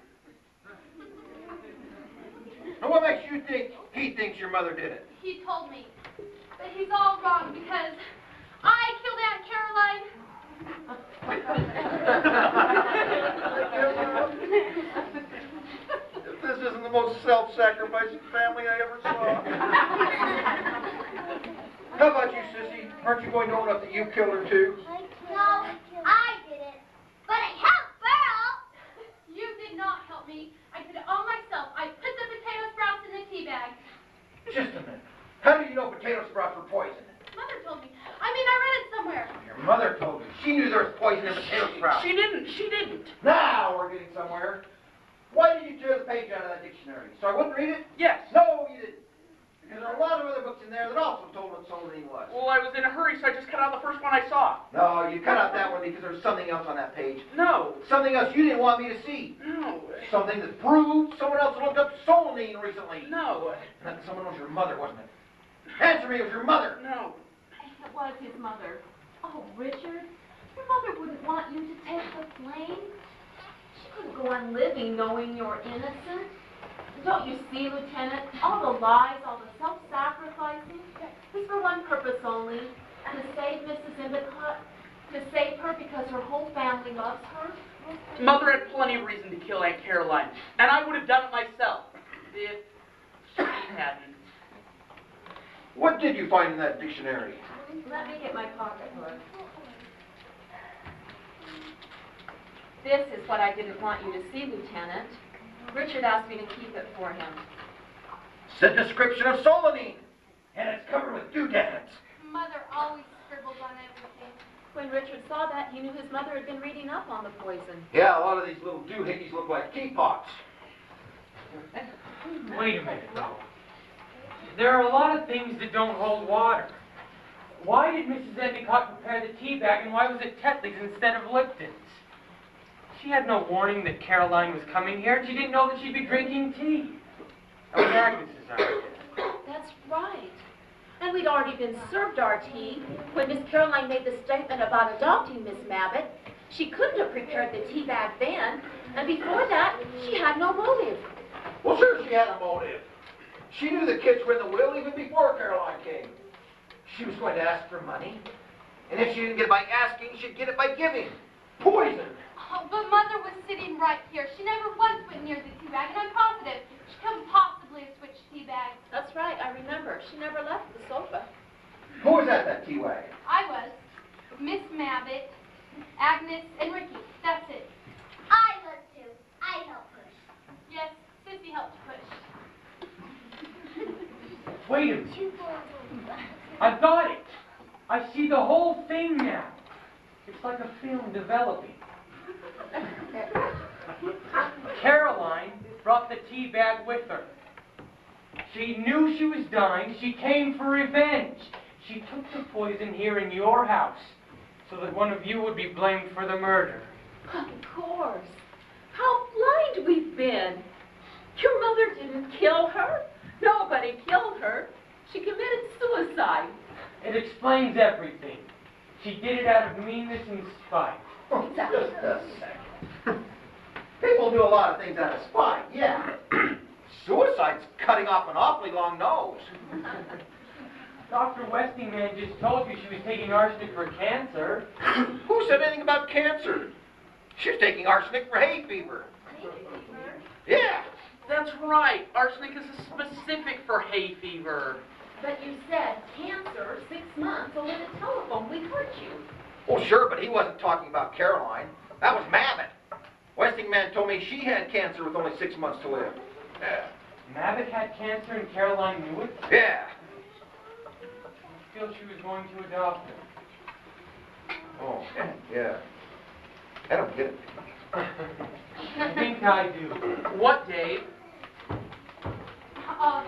And what makes you think he thinks your mother did it? He told me. But he's all wrong because I killed Aunt Caroline. If this isn't the most self-sacrificing family I ever saw. How about you, Sissy? Aren't you going to own up that you killed her too? No, I didn't. But I helped Pearl. You did not help me. I did it all myself. I put the potato sprouts in the tea bag. Just a minute. How do you know potato sprouts were poisoned? Mother told me. I mean, I read it somewhere. Your mother told you. She knew there was poison in potato sprouts. She didn't. She didn't. Now we're getting somewhere. Why did you tear the page out of that dictionary? So I wouldn't read it? Yes. No, you didn't. Because there are a lot of other books in there that also told what Solodine was. Well, I was in a hurry, so I just cut out the first one I saw. No, you cut out that one because there was something else on that page. No. Something else you didn't want me to see. No. Something that proved someone else looked up Solodine recently. No. That someone was your mother, wasn't it? Answer me, it was your mother. No. It was his mother. Oh, Richard, your mother wouldn't want you to take the blame. She couldn't go on living knowing you're innocent. Don't you see, Lieutenant? All the lies, all the self-sacrificing is for one purpose only, to save Missus Endicott, to save her because her whole family loves her. Mother had plenty of reason to kill Aunt Caroline, and I would have done it myself if she hadn't. What did you find in that dictionary? Let me get my pocketbook. This is what I didn't want you to see, Lieutenant. Richard asked me to keep it for him. It's a description of Solodine, and it's covered with doodads. Mother always scribbles on everything. When Richard saw that, he knew his mother had been reading up on the poison. Yeah, a lot of these little doohickeys look like teapots. Wait a minute, though. There are a lot of things that don't hold water. Why did Missus Endicott prepare the tea bag, and why was it Tetley's instead of Lipton's? She had no warning that Caroline was coming here, and she didn't know that she'd be drinking tea. That was Agnes's idea. That's right. And we'd already been served our tea when Miss Caroline made the statement about adopting Miss Mabbitt. She couldn't have prepared the tea bag then, and before that, she had no motive. Well, sure, she had a motive. She knew the kids were in the will even before Caroline came. She was going to ask for money, and if she didn't get it by asking, she'd get it by giving. Poison. Oh, but Mother was sitting right here. She never once went near the tea bag, and I'm positive she couldn't possibly have switched tea bags. That's right, I remember. She never left the sofa. Who was at that tea wagon? I was. Miss Mabbitt, Agnes, and Ricky. That's it. I was too. I helped push. Yes, Sissy helped push. Wait a minute. I've got it. I see the whole thing now. It's like a film developing. Caroline brought the tea bag with her. She knew she was dying. She came for revenge. She took the poison here in your house so that one of you would be blamed for the murder. Of course. How blind we've been. Your mother didn't kill her. Nobody killed her. She committed suicide. It explains everything. She did it out of meanness and spite. Oh, just a second. People do a lot of things out of spite, yeah. Suicide's cutting off an awfully long nose. Doctor Westingman just told you she was taking arsenic for cancer. Who said anything about cancer? She was taking arsenic for hay fever. Hay fever? Yeah. That's right. Arsenic is specific for hay fever. But you said cancer, six months over the telephone. We heard you. Well, sure, but he wasn't talking about Caroline. That was Mabbitt. Westingman told me she had cancer with only six months to live. Yeah. Mabbitt had cancer and Caroline knew it? Yeah. I feel she was going to adopt her. Oh, yeah. I don't get it. I think I do. What, Dave? Uh,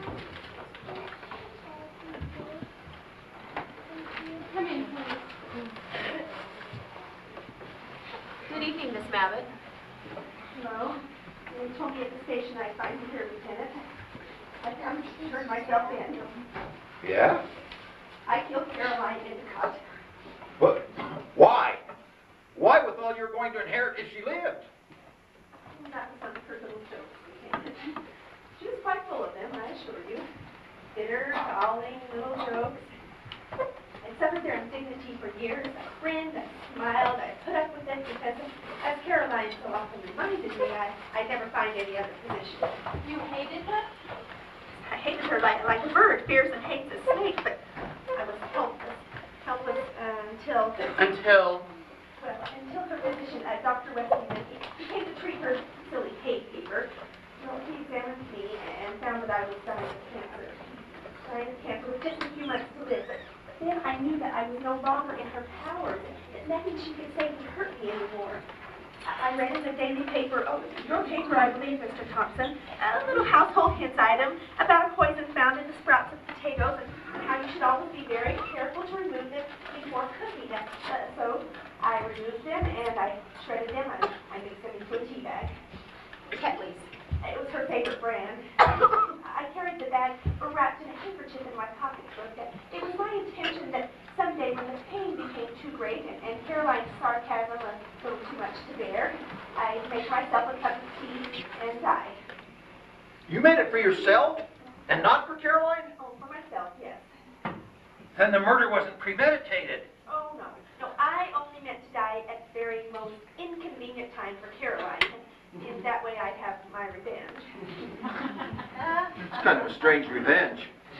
come in, please. Good evening, Miss Mabbitt. Hello. They told me at the station I'd find you here, Lieutenant. I come to turn myself in. Yeah? I killed Caroline Endicott. But why? Why, with all you're going to inherit, if she lived? That was one of her little jokes. She was quite full of them, I assure you. Bitter, galling little jokes. I suffered their indignity for years. I grinned, I smiled, I put up with it because, as Caroline so often reminded me, I, I'd never find any other position. You hated her? I hated her like, like a bird fears and hates a snake, but I was helpless. Helpless uh, until... Until? Well, until her physician, uh, Doctor Wesley, he, he came to treat her silly hay fever. Well, he examined me and found that I was dying of cancer. Dying of cancer with just a few months to live, but then I knew that I was no longer in her power, that nothing she could say would hurt me anymore. I read in the daily paper, oh, your paper, I believe, Mister Thompson, a little household hints item about a poison found in the sprouts of potatoes and how you should always be very careful to remove them before cooking them. Uh, so I removed them and I shredded them and I mixed them into a tea bag. Tetley's. It was her favorite brand. I carried the bag wrapped in a handkerchief in my pocketbook. It was my intention that someday when the pain became too great and, and Caroline's sarcasm a little too much to bear, I'd make myself a cup of tea and die. You made it for yourself and not for Caroline? Oh, for myself, yes. Then the murder wasn't premeditated. Oh, no. No, I only meant to die at the very most inconvenient time for Caroline. In that way, I'd have my revenge. It's kind of a strange revenge.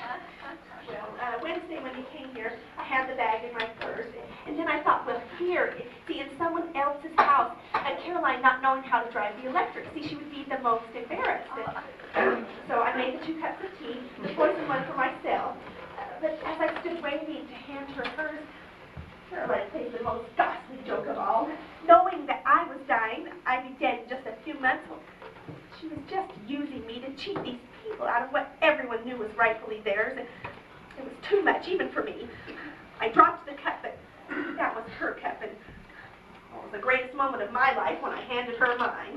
Well, uh, Wednesday when he came here, I had the bag in my purse, and then I thought, well, here, see, in someone else's house, and Caroline not knowing how to drive the electric, see, she would be the most embarrassed. And, so I made the two cups of tea, the poison one for myself, uh, but as I stood waiting to hand her hers, Caroline played the most ghastly joke of all. Knowing that I was dying, I'd be dead in just a few months, well, she was just using me to cheat these people out of what everyone knew was rightfully theirs. And it was too much, even for me. I dropped the cup, but that was her cup, and oh, it was the greatest moment of my life when I handed her mine.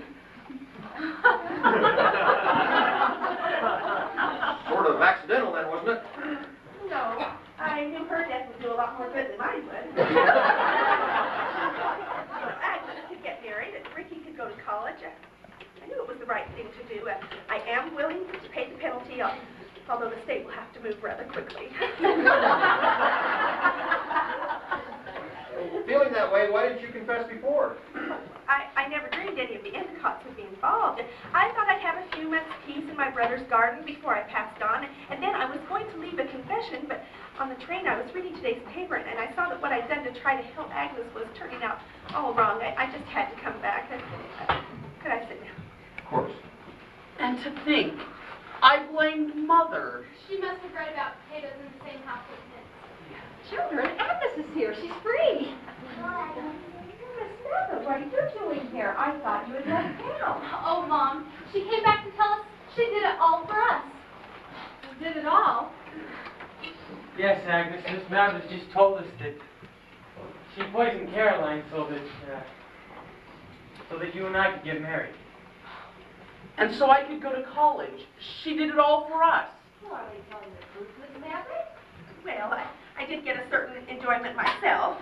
Sort of accidental then, wasn't it? No, I knew her death would do a lot more good than mine would. Agnes could get married, and Ricky could go to college. I knew it was the right thing to do. I am willing to pay the penalty, although the state will have to move rather quickly. Feeling that way, why didn't you confess before? I, I never dreamed any of the Endicotts would be involved. I thought I'd have a few months' peace in my brother's garden before I passed on, and then I was going to leave a confession, but on the train I was reading today's paper, and I saw that what I'd done to try to help Agnes was turning out all wrong. I, I just had to come back. Uh, could I sit down? Of course. And to think, I blamed Mother. She must have read about potatoes in the same house as him. Children, Agnes is here. She's free. Miss Snapper, what are you doing here? I thought you had left town. Oh, Mom, she came back to tell us she did it all for us. Did it all? Yes, Agnes, Miss Mathers just told us that she poisoned Caroline so that, uh, so that you and I could get married. And so I could go to college. She did it all for us. Well, are they telling the truth, Miss Maverick? Well, I, I did get a certain enjoyment myself.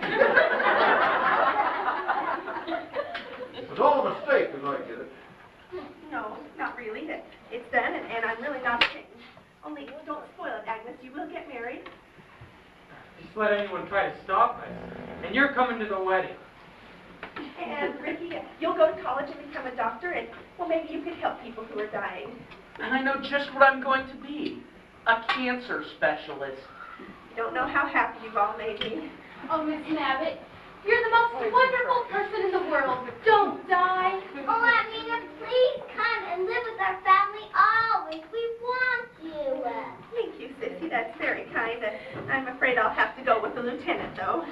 It was all a mistake, as I get it. No, not really. It, it's done, and, and I'm really not ashamed. Only don't spoil it, Agnes. You will get married. Just let anyone try to stop us. And you're coming to the wedding. And, Ricky, you'll go to college and become a doctor, and, well, maybe you could help people who are dying. And I know just what I'm going to be. A cancer specialist. You don't know how happy you've all made me. Oh, Miss Mabbitt, you're the most wonderful person in the world. Don't die. Oh, Amina, please come and live with our family always. We want you. Thank you, Sissy. That's very kind. Uh, I'm afraid I'll have to go with the lieutenant, though.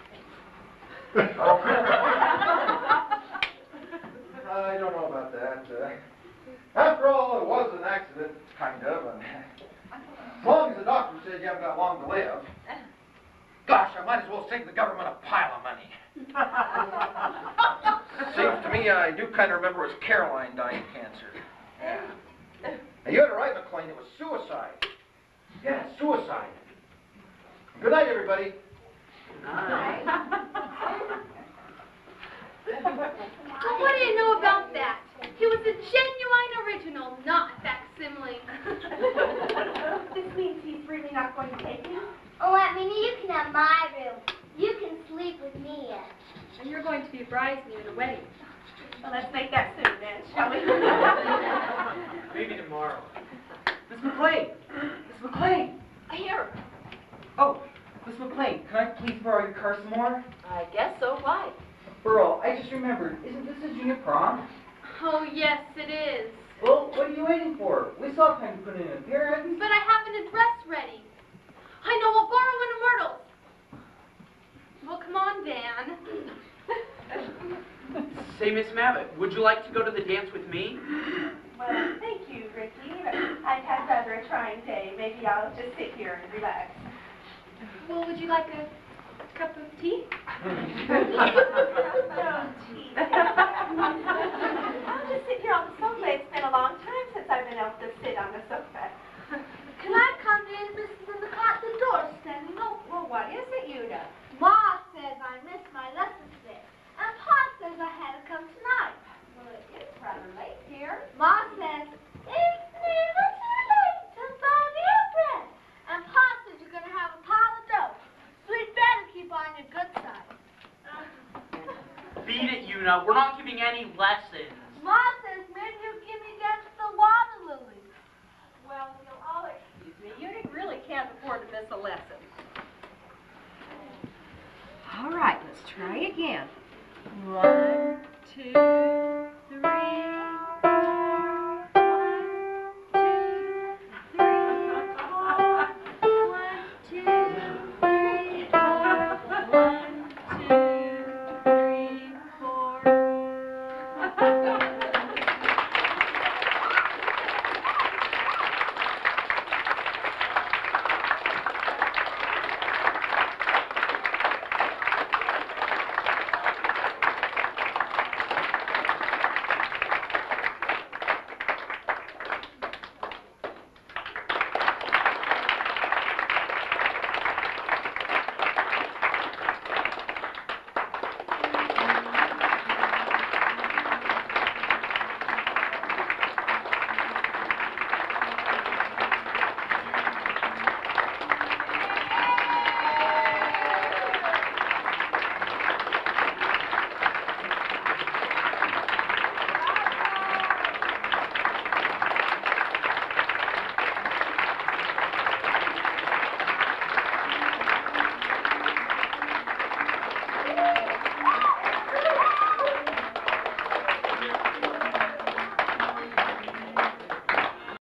I don't know about that. Uh, after all, it was an accident, kind of. And as long as the doctor said you haven't got long to live. Gosh, I might as well save the government a pile of money. Seems to me I do kind of remember it was Caroline dying of cancer. Yeah. Now, you had it right, McLean. It was suicide. Yeah, suicide. Good night, everybody. What do you know about that? He was a genuine original, not a facsimile. This means he's really not going to take you? Oh, Aunt Minnie, you can have my room. You can sleep with me. And you're going to be a bridesmaid at a wedding. Well, let's make that soon then, shall we? Maybe tomorrow. Miss McLean! Miss McLean! Here. Oh, Miss McLean, can I please borrow your car some more? I guess so. Why? Earl, I just remembered, isn't this a junior prom? Oh, yes, it is. Well, what are you waiting for? We still have time to put in an appearance. But I haven't a dress ready. I know, I'll borrow one of Myrtle's. Well, come on, Dan. Say, Miss Mavett, would you like to go to the dance with me? Well, thank you, Ricky. but I've had rather a trying day. Maybe I'll just sit here and relax. Well, would you like a cup of tea? Oh, gee. I'll just sit here on the sofa. It's been a long time since I've been able to sit on the sofa. Can I come in, Missus Endicott? The door's standing open. Well, what is it, Una? Ma says I missed my lessons there, and Pa says I had to come tonight. Well, it is rather late here. Ma says it's never too late to find your friend, and Pa says you're gonna have a pile of dough, so we'd better keep on your good side. Beat it, Una. We're not giving any lessons.